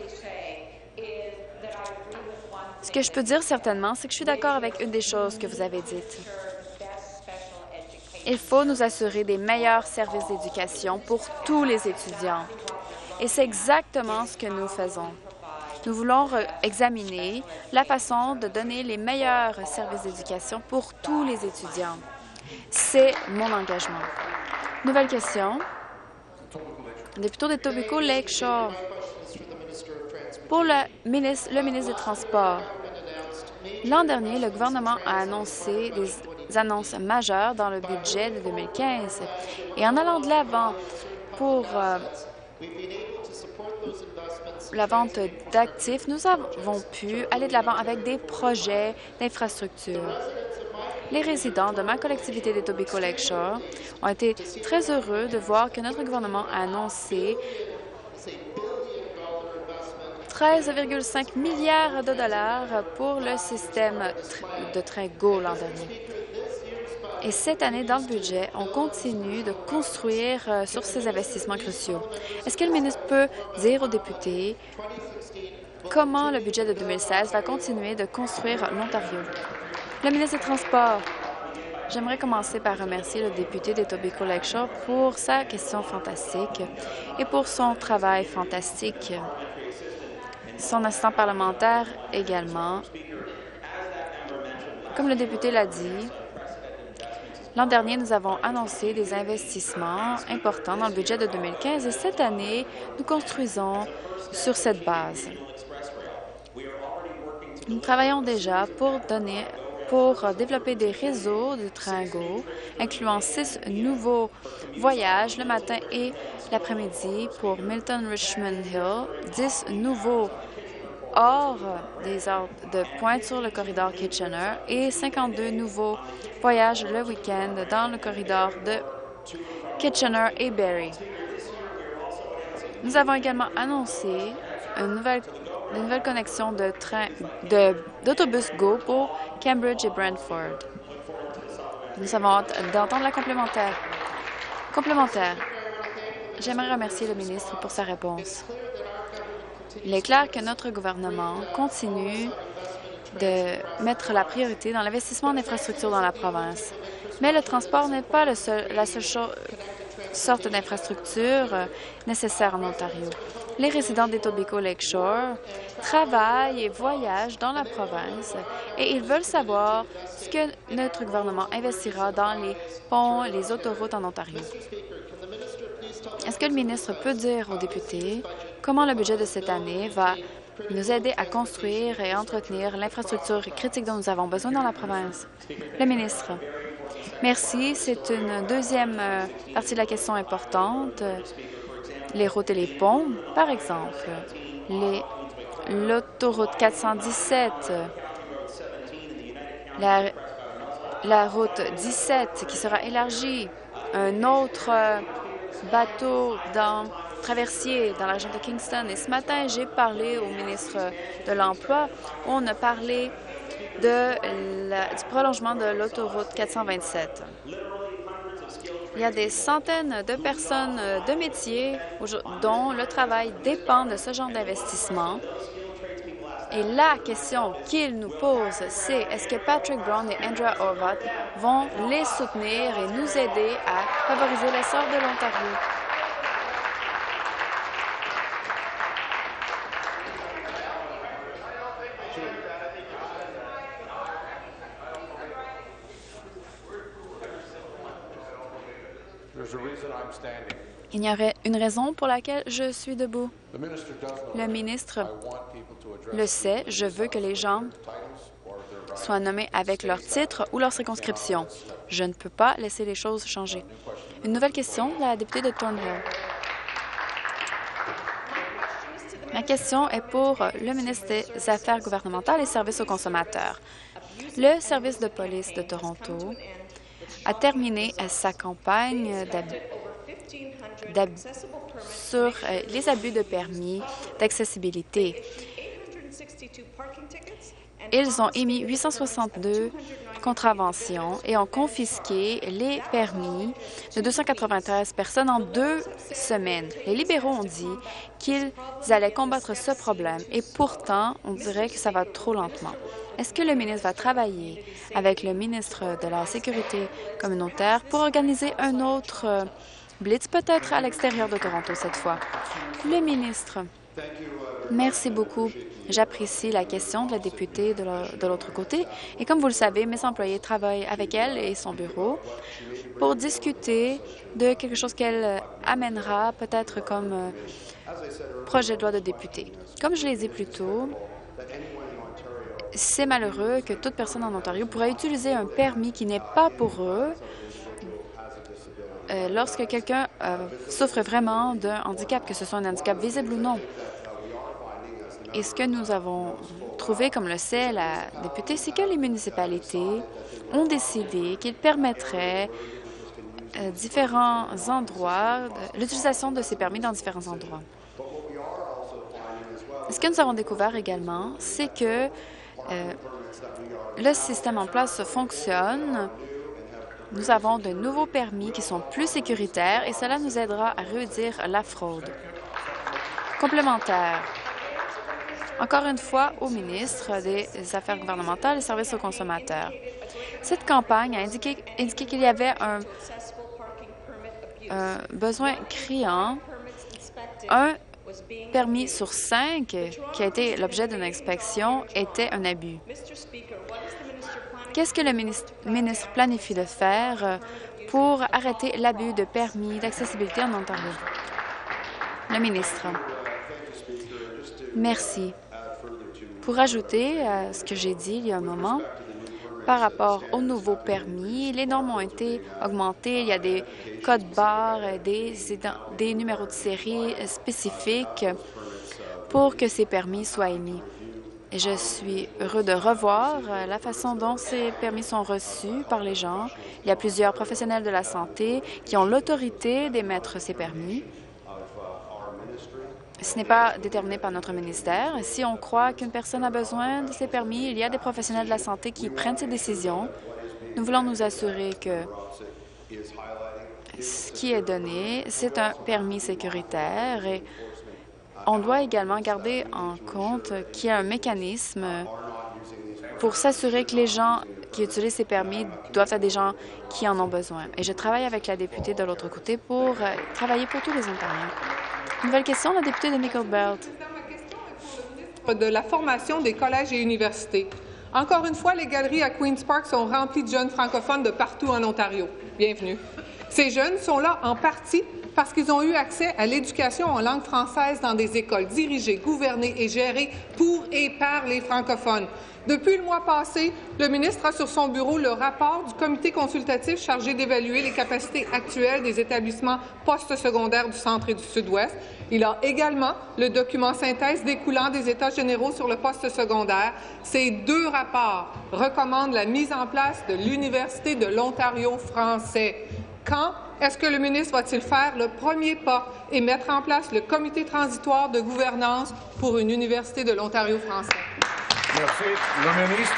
Ce que je peux dire certainement, c'est que je suis d'accord avec une des choses que vous avez dites. Il faut nous assurer des meilleurs services d'éducation pour tous les étudiants. Et c'est exactement ce que nous faisons. Nous voulons examiner la façon de donner les meilleurs services d'éducation pour tous les étudiants. C'est mon engagement. Nouvelle question. Député de Etobicoke Lakeshore. Pour le ministre des Transports. L'an dernier, le gouvernement a annoncé des annonces majeures dans le budget de 2015. Et en allant de l'avant pour la vente d'actifs, nous avons pu aller de l'avant avec des projets d'infrastructure. Les résidents de ma collectivité d'Etobicoke Lakeshore ont été très heureux de voir que notre gouvernement a annoncé 13,5 milliards de dollars pour le système de train GO l'an dernier. Et cette année, dans le budget, on continue de construire sur ces investissements cruciaux. Est-ce que le ministre peut dire aux députés comment le budget de 2016 va continuer de construire l'Ontario? Le ministre des Transports. J'aimerais commencer par remercier le député d'Etobicoke Lakeshore pour sa question fantastique et pour son travail fantastique. Son assistant parlementaire également. Comme le député l'a dit, l'an dernier, nous avons annoncé des investissements importants dans le budget de 2015 et cette année, nous construisons sur cette base. Nous travaillons déjà pour développer des réseaux de trains GO, incluant 6 nouveaux voyages le matin et l'après-midi pour Milton-Richmond Hill, 10 nouveaux hors des heures de pointe sur le corridor Kitchener et 52 nouveaux voyages le week-end dans le corridor de Kitchener et Barrie. Nous avons également annoncé une nouvelle connexion d'autobus GO pour Cambridge et Brantford. Nous avons hâte d'entendre la complémentaire. J'aimerais remercier le ministre pour sa réponse. Il est clair que notre gouvernement continue de mettre la priorité dans l'investissement en infrastructure dans la province. Mais le transport n'est pas la seule sorte d'infrastructure nécessaire en Ontario. Les résidents d'Etobicoke Lakeshore travaillent et voyagent dans la province et ils veulent savoir ce que notre gouvernement investira dans les ponts et les autoroutes en Ontario. Est-ce que le ministre peut dire aux députés comment le budget de cette année va nous aider à construire et entretenir l'infrastructure critique dont nous avons besoin dans la province? Le ministre. Merci. C'est une deuxième partie de la question importante. Les routes et les ponts, par exemple. L'autoroute 417, la route 17 qui sera élargie, un autre bateau traversier dans la région de Kingston. Et ce matin, j'ai parlé au ministre de l'Emploi. On a parlé du prolongement de l'autoroute 427. Il y a des centaines de personnes de métiers dont le travail dépend de ce genre d'investissement. Et la question qu'ils nous posent, c'est est-ce que Patrick Brown et Andrea Horwath vont les soutenir et nous aider à favoriser l'essor de l'Ontario? Il y aurait une raison pour laquelle je suis debout. Le ministre le sait, je veux que les gens soient nommés avec leur titre ou leur circonscription. Je ne peux pas laisser les choses changer. Une nouvelle question de la députée de Thornhill. Ma question est pour le ministre des Affaires gouvernementales et services aux consommateurs. Le service de police de Toronto a terminé sa campagne sur les abus de permis d'accessibilité. Ils ont émis 862 contraventions et ont confisqué les permis de 293 personnes en 2 semaines. Les libéraux ont dit qu'ils allaient combattre ce problème et pourtant, on dirait que ça va trop lentement. Est-ce que le ministre va travailler avec le ministre de la Sécurité communautaire pour organiser un autre blitz, peut-être à l'extérieur de Toronto cette fois? Le ministre. Merci beaucoup. J'apprécie la question de la députée de l'autre côté. Et comme vous le savez, mes employés travaillent avec elle et son bureau pour discuter de quelque chose qu'elle amènera peut-être comme projet de loi de député. Comme je l'ai dit plus tôt, c'est malheureux que toute personne en Ontario pourrait utiliser un permis qui n'est pas pour eux lorsque quelqu'un souffre vraiment d'un handicap, que ce soit un handicap visible ou non. Et ce que nous avons trouvé, comme le sait la députée, c'est que les municipalités ont décidé qu'ils permettraient différents endroits, l'utilisation de ces permis dans différents endroits. Ce que nous avons découvert également, c'est que le système en place fonctionne. Nous avons de nouveaux permis qui sont plus sécuritaires et cela nous aidera à réduire la fraude. Complémentaire. Encore une fois, au ministre des Affaires gouvernementales et services aux consommateurs. Cette campagne a indiqué qu'il y avait un besoin criant. Un permis sur 5 qui a été l'objet d'une inspection était un abus. Qu'est-ce que le ministre planifie de faire pour arrêter l'abus de permis d'accessibilité en Ontario? Le ministre. Merci. Pour ajouter à ce que j'ai dit il y a un moment, par rapport aux nouveaux permis, les normes ont été augmentées. Il y a des codes barres, des numéros de série spécifiques pour que ces permis soient émis. Et je suis heureux de revoir la façon dont ces permis sont reçus par les gens. Il y a plusieurs professionnels de la santé qui ont l'autorité d'émettre ces permis. Ce n'est pas déterminé par notre ministère. Si on croit qu'une personne a besoin de ces permis, il y a des professionnels de la santé qui prennent ces décisions. Nous voulons nous assurer que ce qui est donné, c'est un permis sécuritaire et on doit également garder en compte qu'il y a un mécanisme pour s'assurer que les gens qui utilisent ces permis doivent être des gens qui en ont besoin. Et je travaille avec la députée de l'autre côté pour travailler pour tous les Ontariens. Nouvelle question, la députée de Nickel-Belt. De la formation des collèges et universités. Encore une fois, les galeries à Queen's Park sont remplies de jeunes francophones de partout en Ontario. Bienvenue. Ces jeunes sont là en partie parce qu'ils ont eu accès à l'éducation en langue française dans des écoles dirigées, gouvernées et gérées pour et par les francophones. Depuis le mois passé, le ministre a sur son bureau le rapport du comité consultatif chargé d'évaluer les capacités actuelles des établissements postsecondaires du Centre et du Sud-Ouest. Il a également le document synthèse découlant des États généraux sur le postsecondaire. Ces deux rapports recommandent la mise en place de l'Université de l'Ontario français. Quand est-ce que le ministre va-t-il faire le premier pas et mettre en place le comité transitoire de gouvernance pour une Université de l'Ontario français? Merci. Le ministre.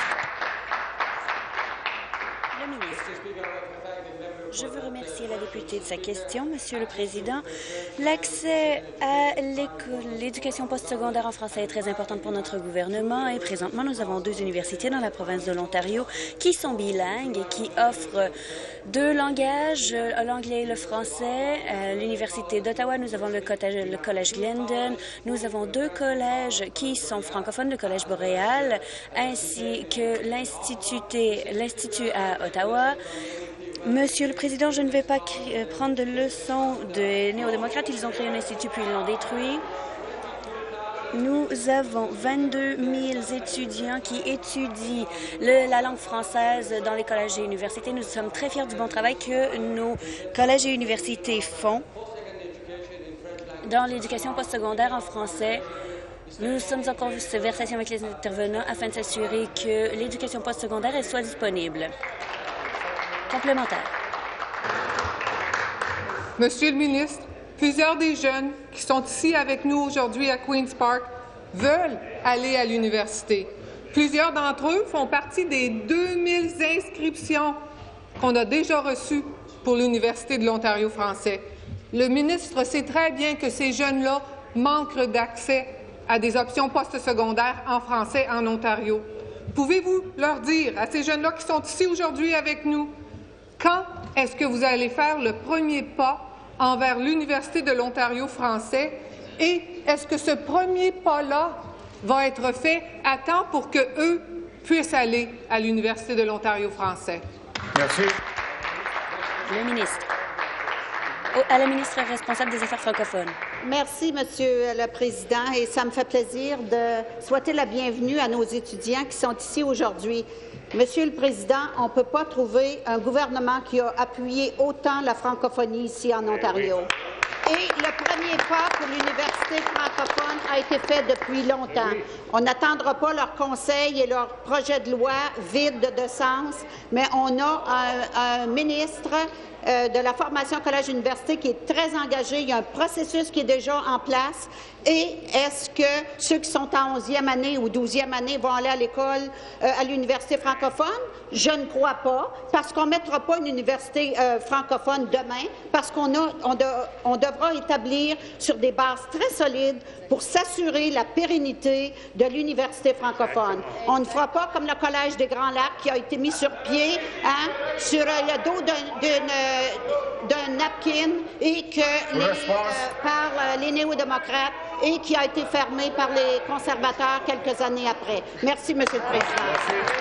Le ministre. Je veux remercier la députée de sa question, Monsieur le Président. L'accès à l'éducation postsecondaire en français est très important pour notre gouvernement et présentement, nous avons 2 universités dans la province de l'Ontario qui sont bilingues et qui offrent 2 langages, l'anglais et le français. À l'Université d'Ottawa, nous avons le Collège Glendon. Nous avons 2 collèges qui sont francophones, le Collège Boréal, ainsi que l'Institut à Ottawa. Monsieur le Président, je ne vais pas prendre de leçons des néo-démocrates. Ils ont créé un institut puis ils l'ont détruit. Nous avons 22 000 étudiants qui étudient la langue française dans les collèges et universités. Nous sommes très fiers du bon travail que nos collèges et universités font dans l'éducation postsecondaire en français. Nous sommes en conversation avec les intervenants afin de s'assurer que l'éducation postsecondaire soit disponible. Complémentaire. Monsieur le ministre, plusieurs des jeunes qui sont ici avec nous aujourd'hui à Queen's Park veulent aller à l'université. Plusieurs d'entre eux font partie des 2000 inscriptions qu'on a déjà reçues pour l'Université de l'Ontario français. Le ministre sait très bien que ces jeunes-là manquent d'accès à des options postsecondaires en français en Ontario. Pouvez-vous leur dire à ces jeunes-là qui sont ici aujourd'hui avec nous, quand est-ce que vous allez faire le premier pas envers l'Université de l'Ontario français et est-ce que ce premier pas-là va être fait à temps pour qu'eux puissent aller à l'Université de l'Ontario français? Merci. Le ministre. À la ministre responsable des Affaires francophones. Merci, Monsieur le Président, et ça me fait plaisir de souhaiter la bienvenue à nos étudiants qui sont ici aujourd'hui. Monsieur le Président, on ne peut pas trouver un gouvernement qui a appuyé autant la francophonie ici en Ontario. Et le premier pas pour l'Université francophone a été fait depuis longtemps. On n'attendra pas leur conseil et leur projet de loi vide de sens, mais on a un ministre de la formation collège-université qui est très engagé. Il y a un processus qui est déjà en place. Et est-ce que ceux qui sont en 11e année ou 12e année vont aller à l'école, à l'université francophone? Je ne crois pas, parce qu'on ne mettra pas une université francophone demain, parce on devra établir sur des bases très solides pour s'assurer la pérennité de l'université francophone. On ne fera pas comme le Collège des Grands Lacs qui a été mis sur pied sur le dos d'un napkin et par les néo-démocrates et qui a été fermé par les conservateurs quelques années après. Merci, Monsieur le Président. Merci.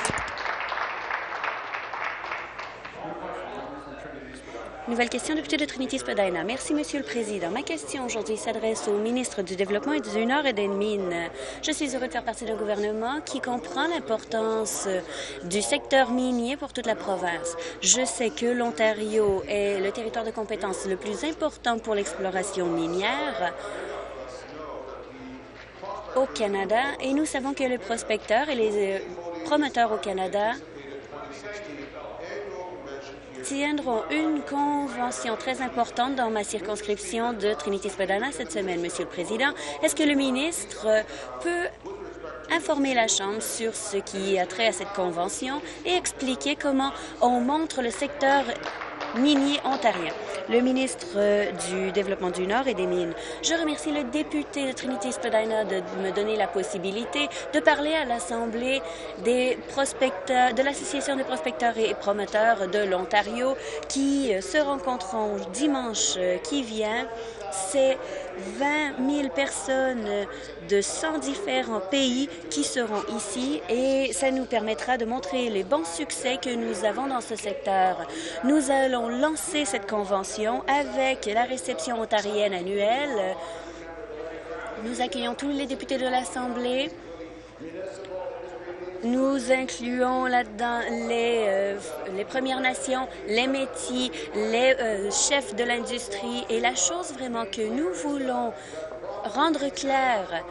Nouvelle question, député de Trinity-Spadina. Merci, Monsieur le Président. Ma question aujourd'hui s'adresse au ministre du Développement et du Nord et des Mines. Je suis heureux de faire partie d'un gouvernement qui comprend l'importance du secteur minier pour toute la province. Je sais que l'Ontario est le territoire de compétence le plus important pour l'exploration minière au Canada et nous savons que les prospecteurs et les promoteurs au Canada tiendront une convention très importante dans ma circonscription de Trinity-Spadina cette semaine, Monsieur le Président. Est-ce que le ministre peut informer la Chambre sur ce qui a trait à cette convention et expliquer comment on montre le secteur minier ontarien? Le ministre du Développement du Nord et des Mines. Je remercie le député de Trinity-Spadina de me donner la possibilité de parler à l'Assemblée des prospecteurs, de l'Association des prospecteurs et promoteurs de l'Ontario qui se rencontreront dimanche qui vient. C'est 20 000 personnes de 100 différents pays qui seront ici et ça nous permettra de montrer les bons succès que nous avons dans ce secteur. Nous allons lancer cette convention avec la réception ontarienne annuelle. Nous accueillons tous les députés de l'Assemblée. Nous incluons là-dedans les Premières Nations, les Métis, les chefs de l'industrie. Et la chose vraiment que nous voulons rendre claire,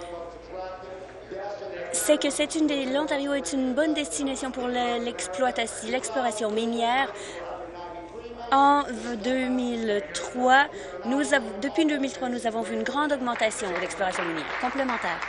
c'est que l'Ontario est une bonne destination pour l'exploration minière. En 2003, depuis 2003, nous avons vu une grande augmentation de l'exploration minière complémentaire.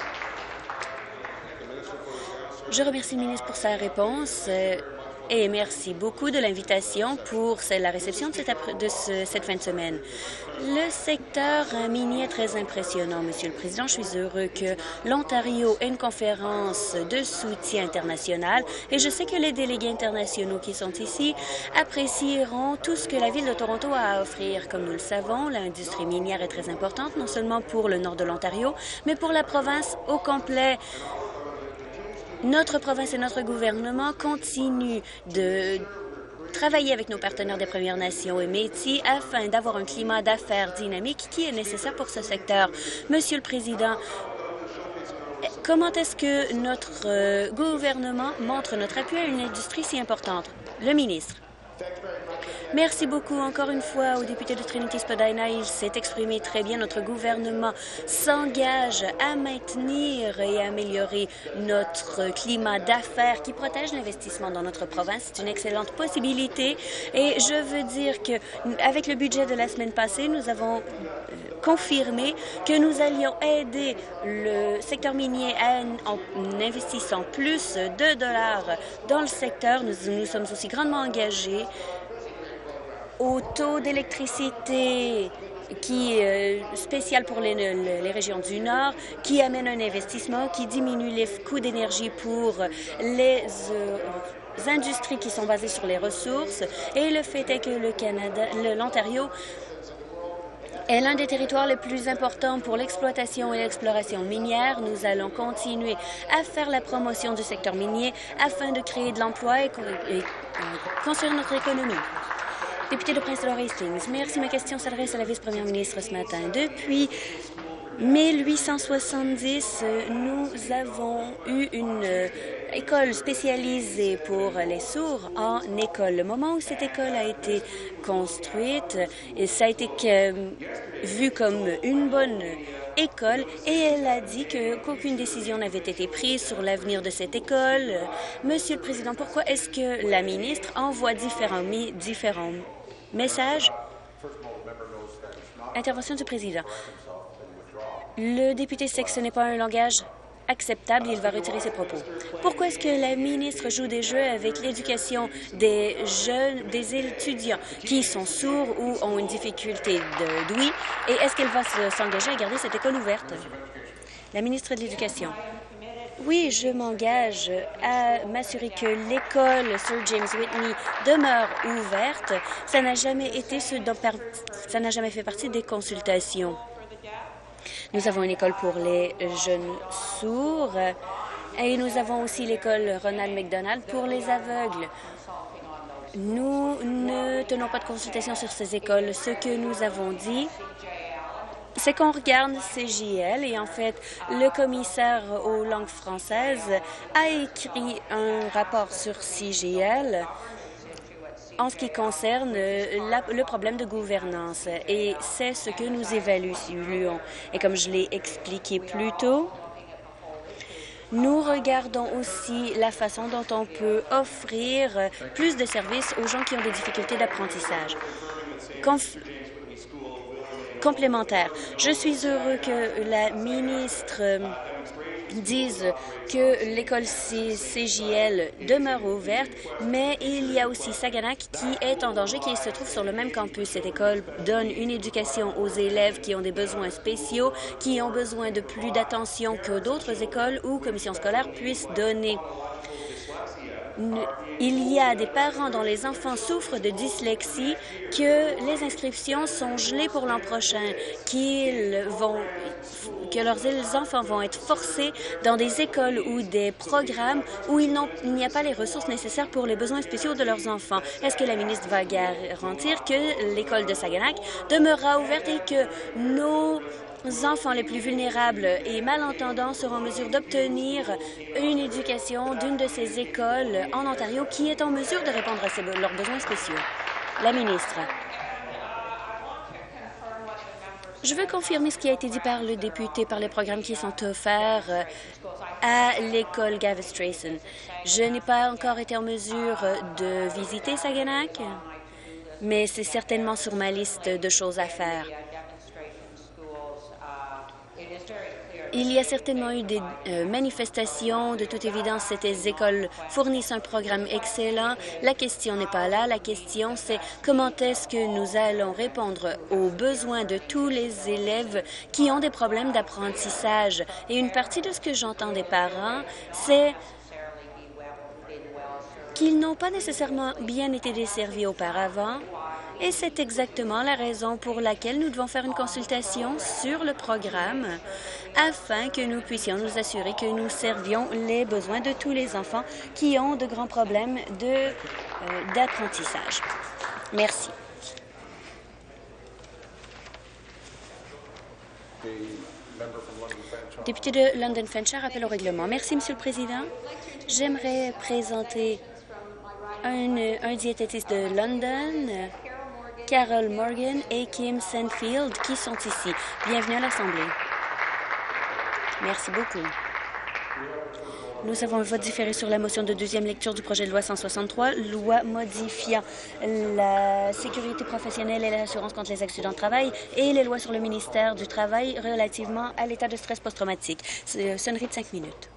Je remercie le ministre pour sa réponse et merci beaucoup de l'invitation pour la réception de cette fin de semaine. Le secteur minier est très impressionnant, Monsieur le Président. Je suis heureux que l'Ontario ait une conférence de soutien international et je sais que les délégués internationaux qui sont ici apprécieront tout ce que la Ville de Toronto a à offrir. Comme nous le savons, l'industrie minière est très importante, non seulement pour le nord de l'Ontario, mais pour la province au complet. Notre province et notre gouvernement continuent de travailler avec nos partenaires des Premières Nations et Métis afin d'avoir un climat d'affaires dynamique qui est nécessaire pour ce secteur. Monsieur le Président, comment est-ce que notre gouvernement montre notre appui à une industrie si importante? Le ministre. Merci beaucoup encore une fois au député de Trinity-Spadina. Il s'est exprimé très bien. Notre gouvernement s'engage à maintenir et à améliorer notre climat d'affaires qui protège l'investissement dans notre province. C'est une excellente possibilité et je veux dire qu'avec le budget de la semaine passée, nous avons confirmé que nous allions aider le secteur minier en investissant plus de dollars dans le secteur. Nous sommes aussi grandement engagés au taux d'électricité qui est spécial pour les régions du Nord, qui amène un investissement, qui diminue les coûts d'énergie pour les industries qui sont basées sur les ressources. Et le fait est que l'Ontario est l'un des territoires les plus importants pour l'exploitation et l'exploration minière. Nous allons continuer à faire la promotion du secteur minier afin de créer de l'emploi et construire notre économie. Député de Prince Edward Hastings, merci. Ma question s'adresse à la vice-première ministre ce matin. Depuis 1870, nous avons eu une école spécialisée pour les sourds en école. Le moment où cette école a été construite, et ça a été vu comme une bonne école et elle a dit qu'aucune décision n'avait été prise sur l'avenir de cette école. Monsieur le Président, pourquoi est-ce que la ministre envoie différents messages? Intervention du Président. Le député sait que ce n'est pas un langage acceptable, il va retirer ses propos. Pourquoi est-ce que la ministre joue des jeux avec l'éducation des jeunes, des étudiants qui sont sourds ou ont une difficulté d'ouïe, et est-ce qu'elle va s'engager à garder cette école ouverte? La ministre de l'Éducation. Oui, je m'engage à m'assurer que l'école Sir James Whitney demeure ouverte. Ça n'a jamais fait partie des consultations. Nous avons une école pour les jeunes sourds et nous avons aussi l'école Ronald McDonald pour les aveugles. Nous ne tenons pas de consultation sur ces écoles. Ce que nous avons dit, c'est qu'on regarde CJL et en fait, le commissaire aux langues françaises a écrit un rapport sur CJL en ce qui concerne le problème de gouvernance. Et c'est ce que nous évaluons. Et comme je l'ai expliqué plus tôt, nous regardons aussi la façon dont on peut offrir plus de services aux gens qui ont des difficultés d'apprentissage. Complémentaire. Je suis heureux que la ministre dise que l'école CJL demeure ouverte, mais il y a aussi Saguenay qui est en danger, qui se trouve sur le même campus. Cette école donne une éducation aux élèves qui ont des besoins spéciaux, qui ont besoin de plus d'attention que d'autres écoles ou commissions scolaires puissent donner. Il y a des parents dont les enfants souffrent de dyslexie, que les inscriptions sont gelées pour l'an prochain, que leurs enfants vont être forcés dans des écoles ou des programmes où il n'y a pas les ressources nécessaires pour les besoins spéciaux de leurs enfants. Est-ce que la ministre va garantir que l'école de Saguenay demeurera ouverte et que nos enfants les plus vulnérables et malentendants seront en mesure d'obtenir une éducation d'une de ces écoles en Ontario qui est en mesure de répondre à leurs besoins spéciaux? La ministre. Je veux confirmer ce qui a été dit par le député par les programmes qui sont offerts à l'école Gavin-Strachan. Je n'ai pas encore été en mesure de visiter Saguenay, mais c'est certainement sur ma liste de choses à faire. Il y a certainement eu des manifestations. De toute évidence, ces écoles fournissent un programme excellent. La question n'est pas là. La question, c'est comment est-ce que nous allons répondre aux besoins de tous les élèves qui ont des problèmes d'apprentissage. Et une partie de ce que j'entends des parents, c'est qu'ils n'ont pas nécessairement bien été desservis auparavant. Et c'est exactement la raison pour laquelle nous devons faire une consultation sur le programme afin que nous puissions nous assurer que nous servions les besoins de tous les enfants qui ont de grands problèmes d'apprentissage. Merci. Député de London Fanshawe, rappel au règlement. Merci, Monsieur le Président. J'aimerais présenter un diététiste de London, Carol Morgan et Kim Sandfield, qui sont ici. Bienvenue à l'Assemblée. Merci beaucoup. Nous avons un vote différé sur la motion de deuxième lecture du projet de loi 163, loi modifiant la sécurité professionnelle et l'assurance contre les accidents de travail et les lois sur le ministère du Travail relativement à l'état de stress post-traumatique. Sonnerie de 5 minutes.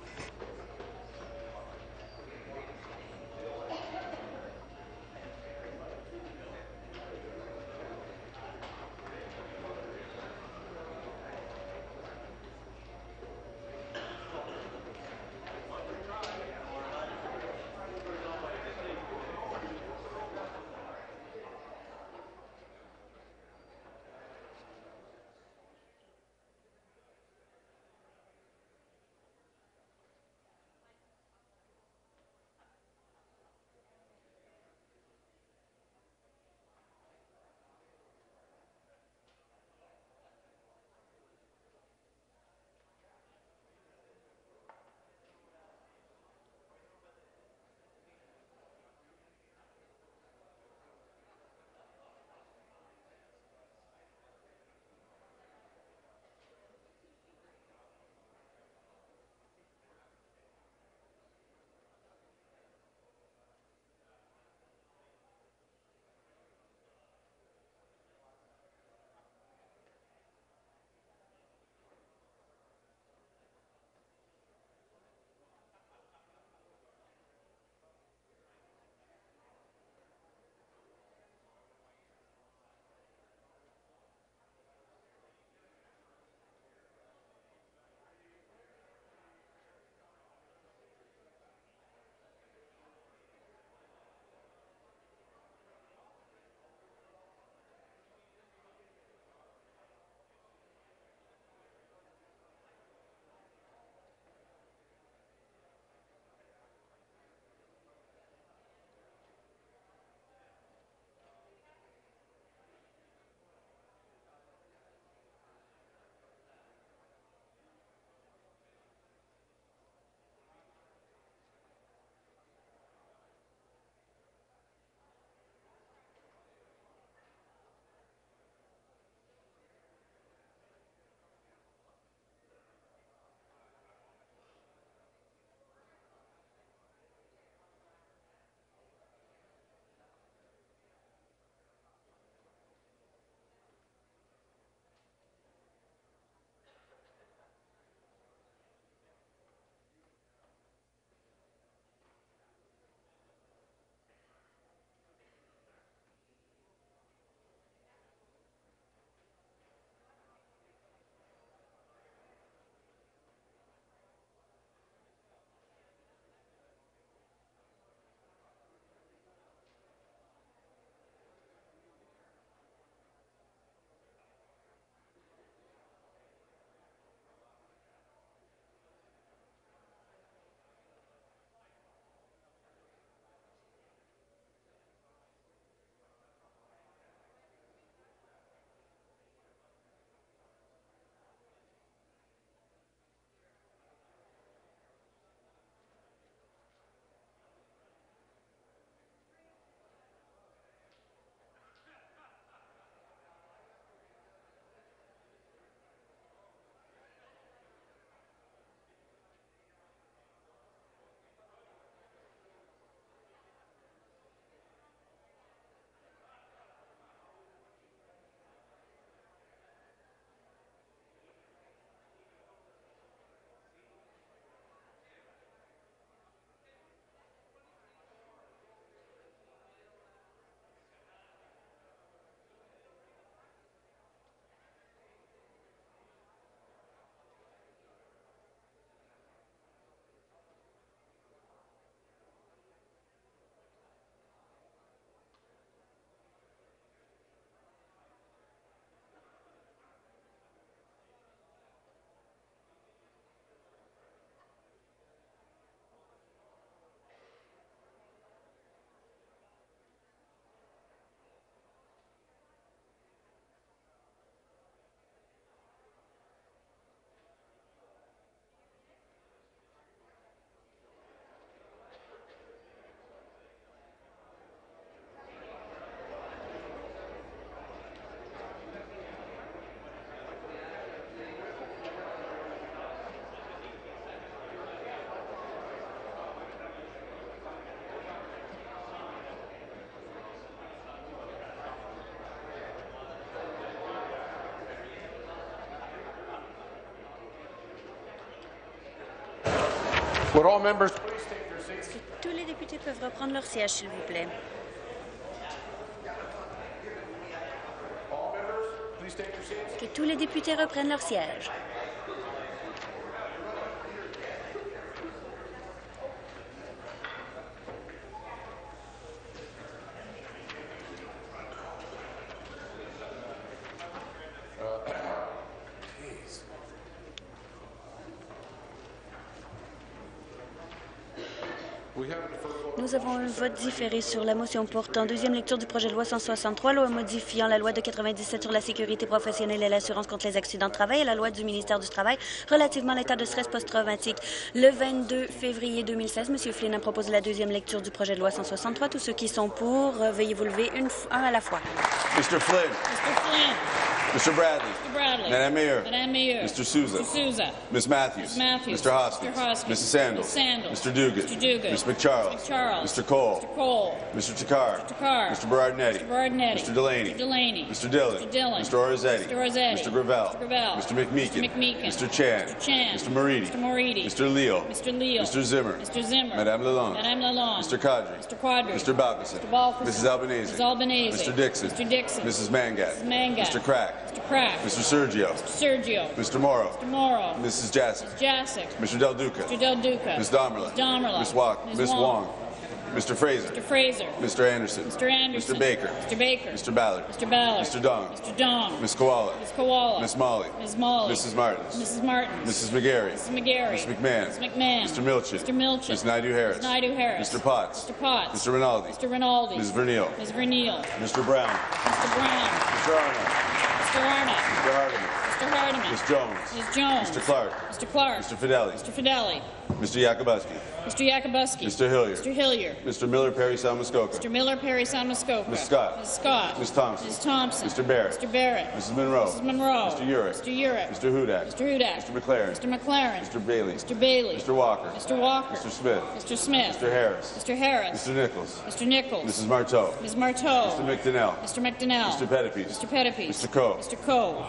Would all members Est-ce que tous les députés peuvent reprendre leur siège, s'il vous plaît? Que tous les députés reprennent leur siège. Nous avons un vote différé sur la motion portant deuxième lecture du projet de loi 163, loi modifiant la loi de 97 sur la sécurité professionnelle et l'assurance contre les accidents de travail et la loi du ministère du Travail relativement à l'état de stress post-traumatique. Le 22 février 2016, M. Flynn a proposé la deuxième lecture du projet de loi 163. Tous ceux qui sont pour, veuillez vous lever un à la fois. Mr. Flynn. Mr. Flynn. Mr. Bradley. Mr. Bradley. Madame Mayor. Madame Mayor. Mr. Souza. Mr. Souza. Ms. Matthews. Ms. Matthews. Mr. Hoskins. Mr. Hoskins. Mrs. Sandals. Ms. Sandals. Mr. Duguid. Mr. Duguid. Ms. McCharles. Ms. McCharles. Mr. Cole. Mr. Cole. Mr. Takar. Mr. Takar. Mr. Berardinetti. Mr. Berardinetti. Mr. Delaney. Mr. Delaney. Mr. Dillon. Mr. Dillon. Mr. Orizzetti. Mr. Orizzetti. Mr. Gravel. Mr. Gravel. Mr. McMeekin. Mr. McMeekin. Mr. Chan. Mr. Chan. Mr. Moridi. Mr. Moridi. Mr. Leo. Mr. Leo. Mr. Zimmer. Mr. Zimmer. Madame Lalonde. Madame Lalonde. Mr. Kadri. Mr. Quadri. Mr. Balkison. Mr. Balkison. Mrs. Albanese. Mrs. Albanese. Mr. Dixon. Mr. Dixon. Mrs. Mangat. Mrs. Mangat. Mr. Crack. Mr. Crack. Mr. Sergio. Mr. Sergio. Mr. Morrow. Mr. Morrow. Mrs. Jassic. Mrs. Jassic. Mr. Del Duca. Mr. Del Duca. Ms. Domerla. Ms. Domerla. Ms. Walk. Ms. Ms. Wong. Mr. Fraser. Mr. Fraser. Mr. Anderson. Mr. Anderson. Mr. Baker. Mr. Baker. Mr. Ballard. Mr. Ballard. Mr. Dong. Mr. Dong. Ms. Koala. Ms. Koala. Ms. Molly. Ms. Molly. Mrs. Martins. Mrs. Martins. Mrs. McGarry. Mrs. McGarry. Ms. McMahon. Ms. McMahon. Mr. Milchin. Mr. Milchin. Ms. Naidu-Harris. Ms. Naidu-Harris. Mr. Potts. Mr. Potts. Mr. Rinaldi. Mr. Rinaldi. Ms. Vernile. Ms. Vernile. Mr. Brown. Mr. Brown. Mr. Arnott. Mr. Arnott. Mr. Hardiman. Mr. Hardiman. Ms. Jones. Ms. Jones. Mr. Clark. Mr. Clark. Mr. Fideli. Mr. Fideli. Mr. Yakubuski. Mr. Yakubuski. Mr. Hillier. Mr. Hillier. Mr. Miller, Perry, Salmuskoka. Mr. Miller, Perry, San Muskoka. Ms. Scott. Ms. Scott. Ms. Thompson. Ms. Thompson. Mr. Barrett. Mr. Barrett. Mrs. Monroe. Mrs. Monroe. Mr. Urick. Mr. Urick. Mr. Hudak. Mr. Hudak. Mr. McLaren. Mr. McLaren. Mr. Bailey. Mr. Bailey. Mr. Walker. Mr. Walker. Mr. Smith. Mr. Smith. Mr. Harris. Mr. Harris. Mr. Nichols. Mr. Nichols. Mrs. Marteau. Ms. Marteau. Mr. McDonnell. Mr. McDonnell. Mr. Pettipies. Mr. Pettipies. Mr. Coe. Mr. Coe.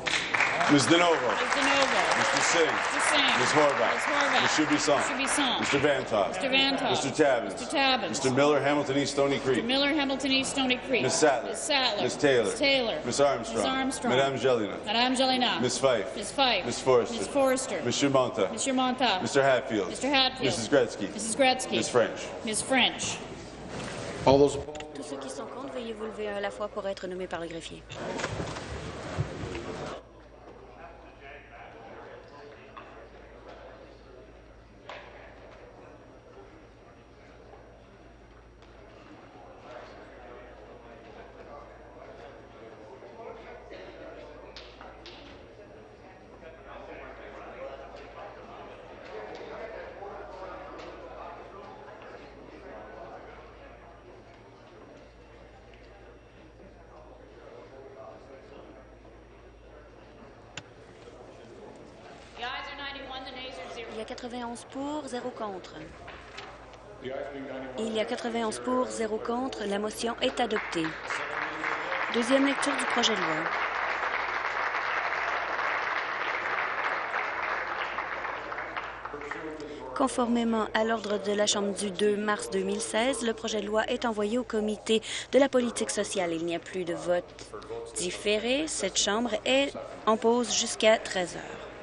Ms. DeNovo. Ms. DeNovo. Mr. Singh. Mr. Singh. Ms. Horvath. Ms. Horvath. Ms. Shubisong. Mr. Shubisong. Mr. Vantoff. Mr. Vantoff. Mr. Tabbins. Mr. Tabbins. Mr. Miller, Hamilton East Stony Creek. Mr. Miller, Hamilton East, Stony Creek. Ms. Sattler. Ms. Sattler. Ms. Taylor. Ms. Taylor. Ms. Armstrong. Ms. Armstrong. Madame Jelena. Madame Jelena. Ms. Fife. Ms. Fife. Ms. Forrester. Ms. Forrester. Mr. Monta. Mr. Monta. Mr. Hatfield. Mr. Hatfield. Mrs. Gretzky. Mrs. Gretzky. Ms. French. Ms. French. All those Tous ceux qui sont contre, veuillez vous lever un à la fois pour être nommés par le greffier. Il y a 91 pour, 0 contre. Il y a 91 pour, 0 contre. La motion est adoptée. Deuxième lecture du projet de loi. Conformément à l'ordre de la Chambre du 2 mars 2016, le projet de loi est envoyé au Comité de la politique sociale. Il n'y a plus de vote différé. Cette Chambre est en pause jusqu'à 13 heures.